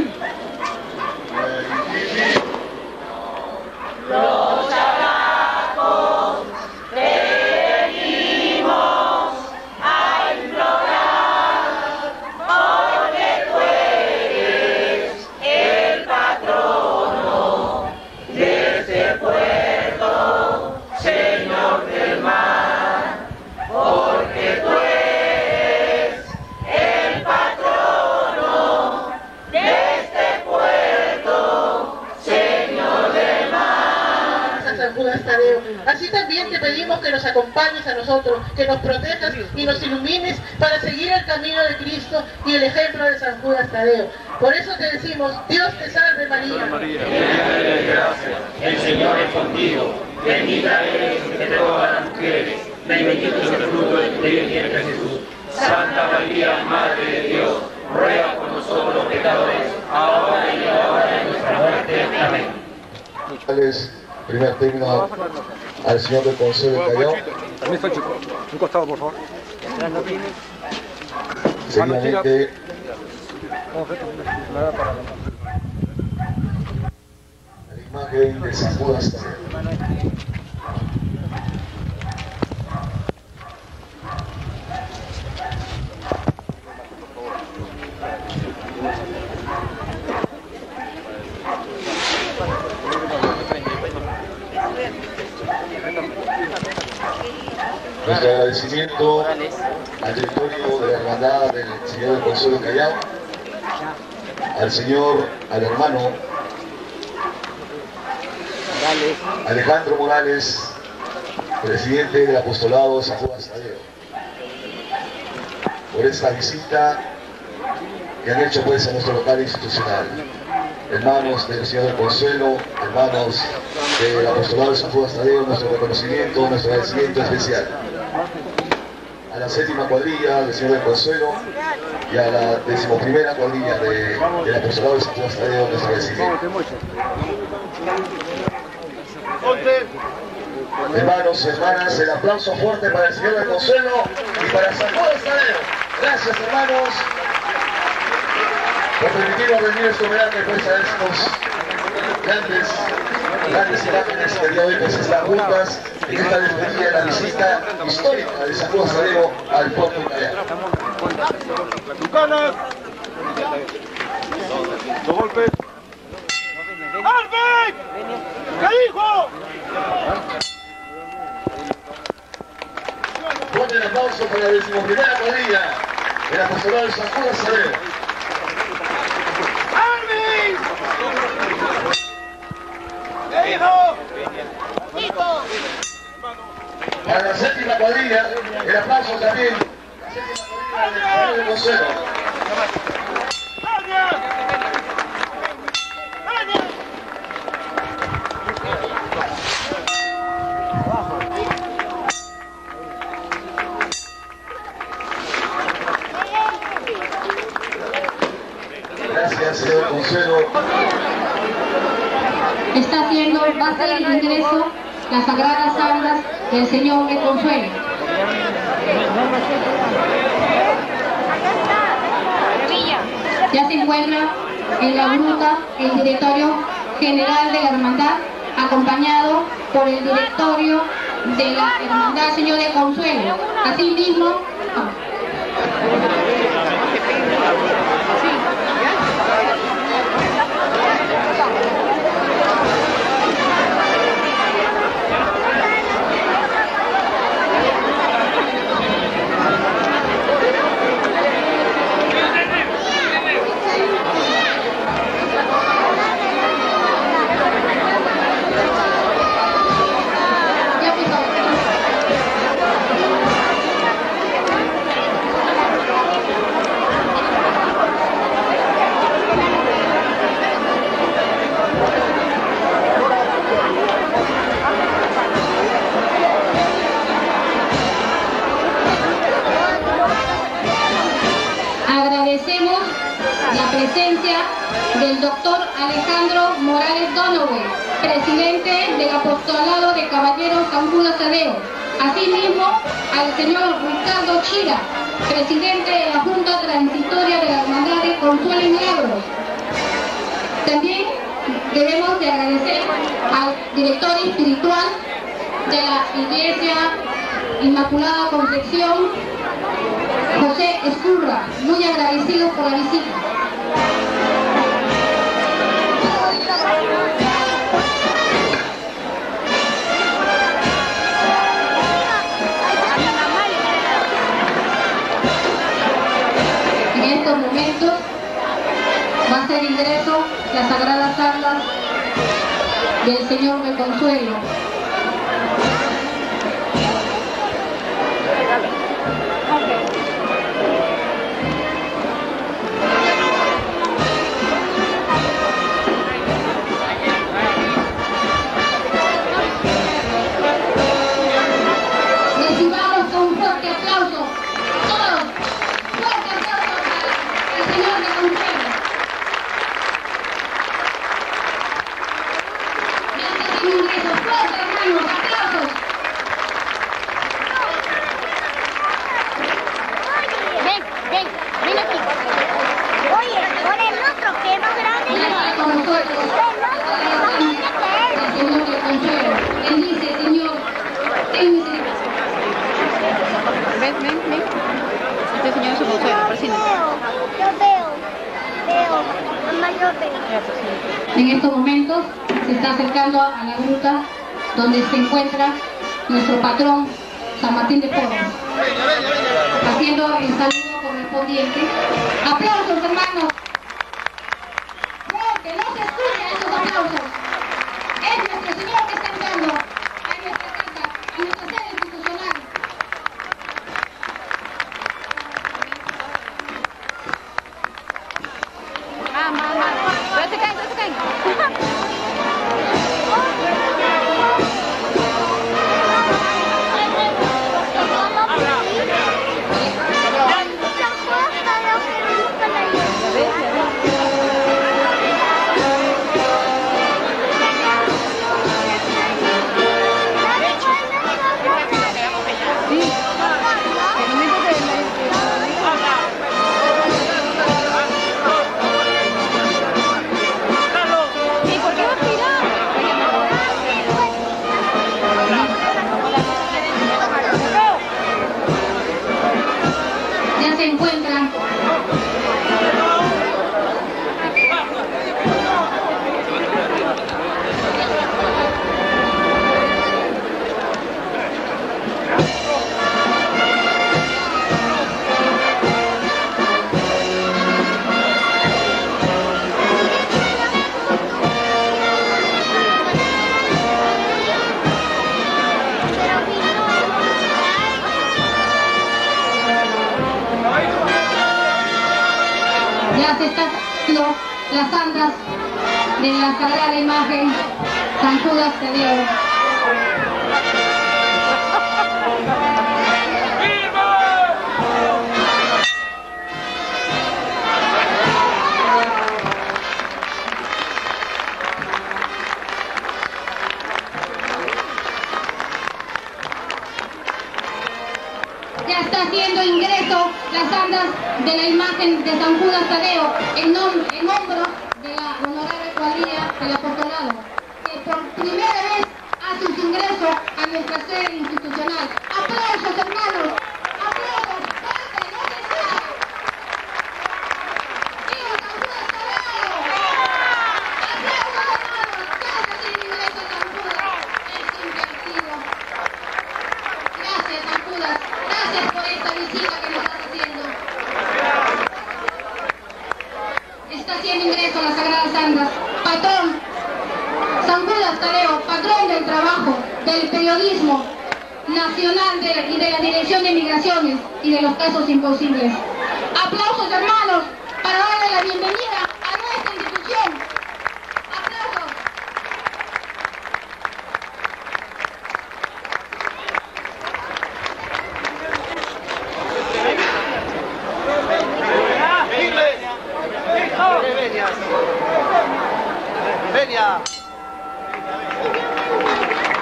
Los chalacos te venimos a implorar, porque tú eres el patrono de este puerto, Señor del Mar, porque tú eres el patrono de este puerto, Señor del Mar. San Judas Tadeo. Así también te pedimos que nos acompañes a nosotros, que nos protejas y nos ilumines para seguir el camino de Cristo y el ejemplo de San Judas Tadeo. Por eso te decimos, Dios te salve María. Gracias, el Señor es contigo, bendita eres entre todas las mujeres, bendito es el fruto de tu vientre Jesús. Santa María, Madre de Dios, ruega por nosotros los pecadores, ahora y en la hora de nuestra muerte. Amén. Primer término al señor del Consejo del Callao. Permiso, chico. Un costado, por favor. Seguidamente, la imagen de San Judas Tadeo. Nuestro agradecimiento al directorio de la Hermandad del Señor del Consuelo Callao, al señor, al hermano Alejandro Morales, presidente del Apostolado San Judas Tadeo, por esta visita que han hecho pues a nuestro local institucional. Hermanos del Señor del Consuelo, hermanos del Apostolado de San Judas Tadeo, nuestro reconocimiento, nuestro agradecimiento especial. A la séptima cuadrilla del Señor del Consuelo y a la decimoprimera cuadrilla de, del Apostolado de San Judas Tadeo, nuestro agradecimiento. Hermanos y hermanas, el aplauso fuerte para el Señor del Consuelo y para San Judas Tadeo. Gracias, hermanos, por permitirnos venir a este homenaje pues a estos grandes, grandes imágenes que el día de hoy pues están juntas en esta despedida de la visita histórica de San Judas Tadeo al puerto de Callao. Dos golpes. ¡Alvin! ¿Qué dijo? Fuerte el aplauso para la decimoprimera cuadrilla del Apostolado de San Judas Tadeo. ¿Qué dijo? ¡Hijo! Para la séptima cuadrilla, el aplauso también. La séptima cuadrilla del Señor del Consuelo. Gracias, señor Consuelo. Está haciendo, va a hacer el ingreso las sagradas armas del Señor de Consuelo. Ya se encuentra en la gruta el directorio general de la hermandad, acompañado por el directorio de la hermandad Señor de Consuelo. Asimismo, agradecemos la presencia del doctor Alejandro Morales Donoghue, presidente del Apostolado de Caballeros San Judas Tadeo. Asimismo, al señor Ricardo Chira, presidente de la Junta Transitoria de la Hermandad de Consuelo y Milagros. También debemos de agradecer al director espiritual de la Iglesia Inmaculada Concepción, José Escurra, muy agradecido por la visita. En estos momentos va a ser ingreso las sagradas armas del Señor del Consuelo. Recibamos con un fuerte aplauso, todos, fuerte aplauso para el Señor del Consuelo. Gracias, señor ingreso, fuerte hermanos, aplausos. Ven, ven, ven aquí. Oye, pon el otro que es más grande. Gracias con nosotros. El Señor del Consuelo. Bendice, Señor. Ten misericordia. Ven, ven, ven. Este señor es su consuelo, presente. Yo veo, veo, mamá, yo veo. En estos momentos se está acercando a la gruta donde se encuentra nuestro patrón San Martín de Porres, haciendo el saludo correspondiente. ¡Aplausos, hermanos! ¡Fuerte! ¡No se escuchan esos aplausos! Es nuestro Señor que está entrando a nuestra casa, a nuestra sede institucional. Ah, mamá. No te caes, no te caes. Ya se encuentran ya se están haciendo las andas de la sagrada imagen San Judas Tadeo. Ya está haciendo ingreso las andas de la imagen de San Judas Tadeo en, nom en hombro de la honorable cuadrilla del apostolado, que por primera vez hace su ingreso a nuestra sede institucional. ¡Aplausos, hermanos! ¡Aplausos! ¡Fuerte! ¡No se sabe! ¡Viva San Judas Tadeo! ¡Aplausos, hermanos! ¡Ya está haciendo ingreso San Judas! Es invertido. Gracias, San Judas. Gracias por esta visita que nos estás haciendo. Está haciendo ingreso a las Sagradas Andas. Patrón San Judas Tadeo, patrón del trabajo, del periodismo nacional de, y de la Dirección de Migraciones y de los casos imposibles. Aplausos, hermanos, para darle la bienvenida a nuestra institución. Aplausos. Venia.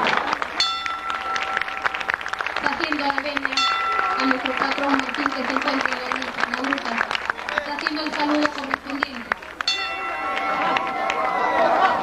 Está haciendo la venia a nuestro patrón Martín, que se encuentra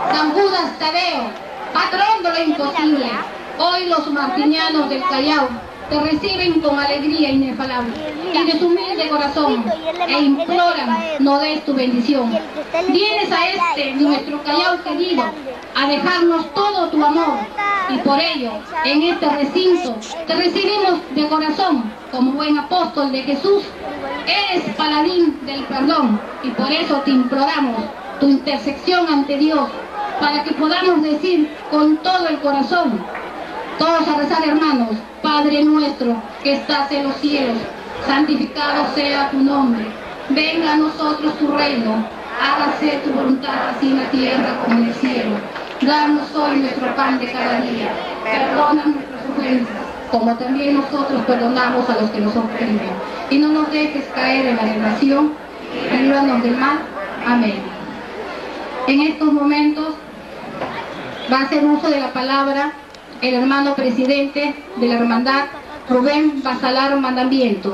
San Judas Tadeo, patrón de lo imposible, hoy los martinianos del Callao te reciben con alegría inefable y de su humilde corazón e imploran no des tu bendición. Vienes a este nuestro Callao querido a dejarnos todo tu amor y por ello en este recinto te recibimos de corazón como buen apóstol de Jesús. Eres paladín del perdón y por eso te imploramos tu intersección ante Dios para que podamos decir con todo el corazón. Todos a rezar, hermanos. Padre nuestro que estás en los cielos, santificado sea tu nombre. Venga a nosotros tu reino, hágase tu voluntad así en la tierra como en el cielo. Danos hoy nuestro pan de cada día. Perdona nuestras ofensas, como también nosotros perdonamos a los que nos ofenden. Y no nos dejes caer en la tentación, y líbranos del mal. Amén. En estos momentos va a hacer uso de la palabra el hermano presidente de la hermandad, Rubén Basalar Mandamiento.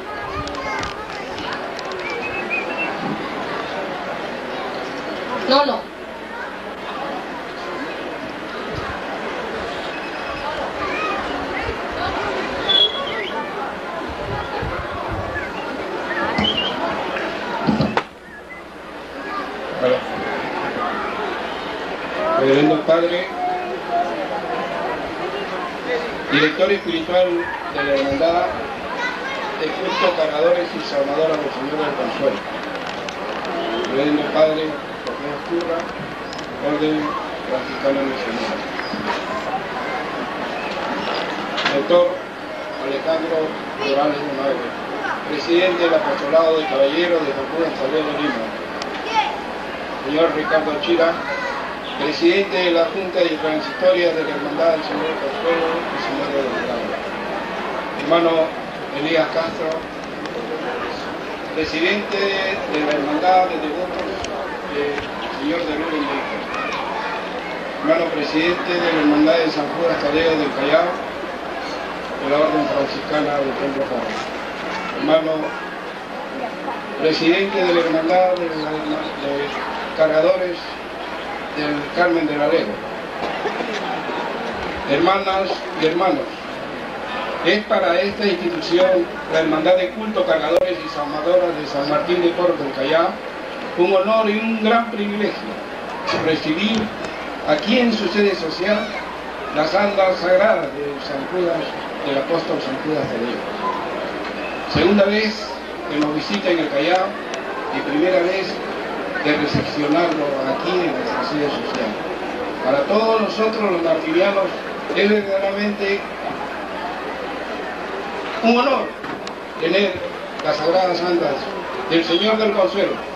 Lolo. Hola. Reverendo Padre, director espiritual de la hermandad de culto Cargadores y Salvadoras del Señor del Consuelo. Reverendo Padre José Oscurra, Orden Franciscano Misionero. Doctor Alejandro Morales de Madre, presidente del Apostolado de Caballeros de San Judas Tadeo de Lima. Señor Ricardo Chira, presidente de la Junta de Transitoria de la Hermandad del Señor del Consuelo y Señor de los Milagros. Hermano Elías Castro, presidente de la Hermandad de Devotos del Señor de Luz Bendito. Hermano presidente de la Hermandad de San Judas Tadeo del Callao, de la Orden Franciscana del Templo Joven. Hermano presidente de la Hermandad de, la, de Cargadores del Carmen del Alero. Hermanas y hermanos, es para esta institución, la Hermandad de Culto Cargadores y Salvadoras de San Martín de Porres del Callao, un honor y un gran privilegio recibir aquí en su sede social la santa sagrada de San Judas, del apóstol San Judas Tadeo. Segunda vez que nos visita en el Callao y primera vez de recepcionarlo aquí en nuestra sede social. Para todos nosotros los martirianos es verdaderamente un honor tener las sagradas santas del Señor del Consuelo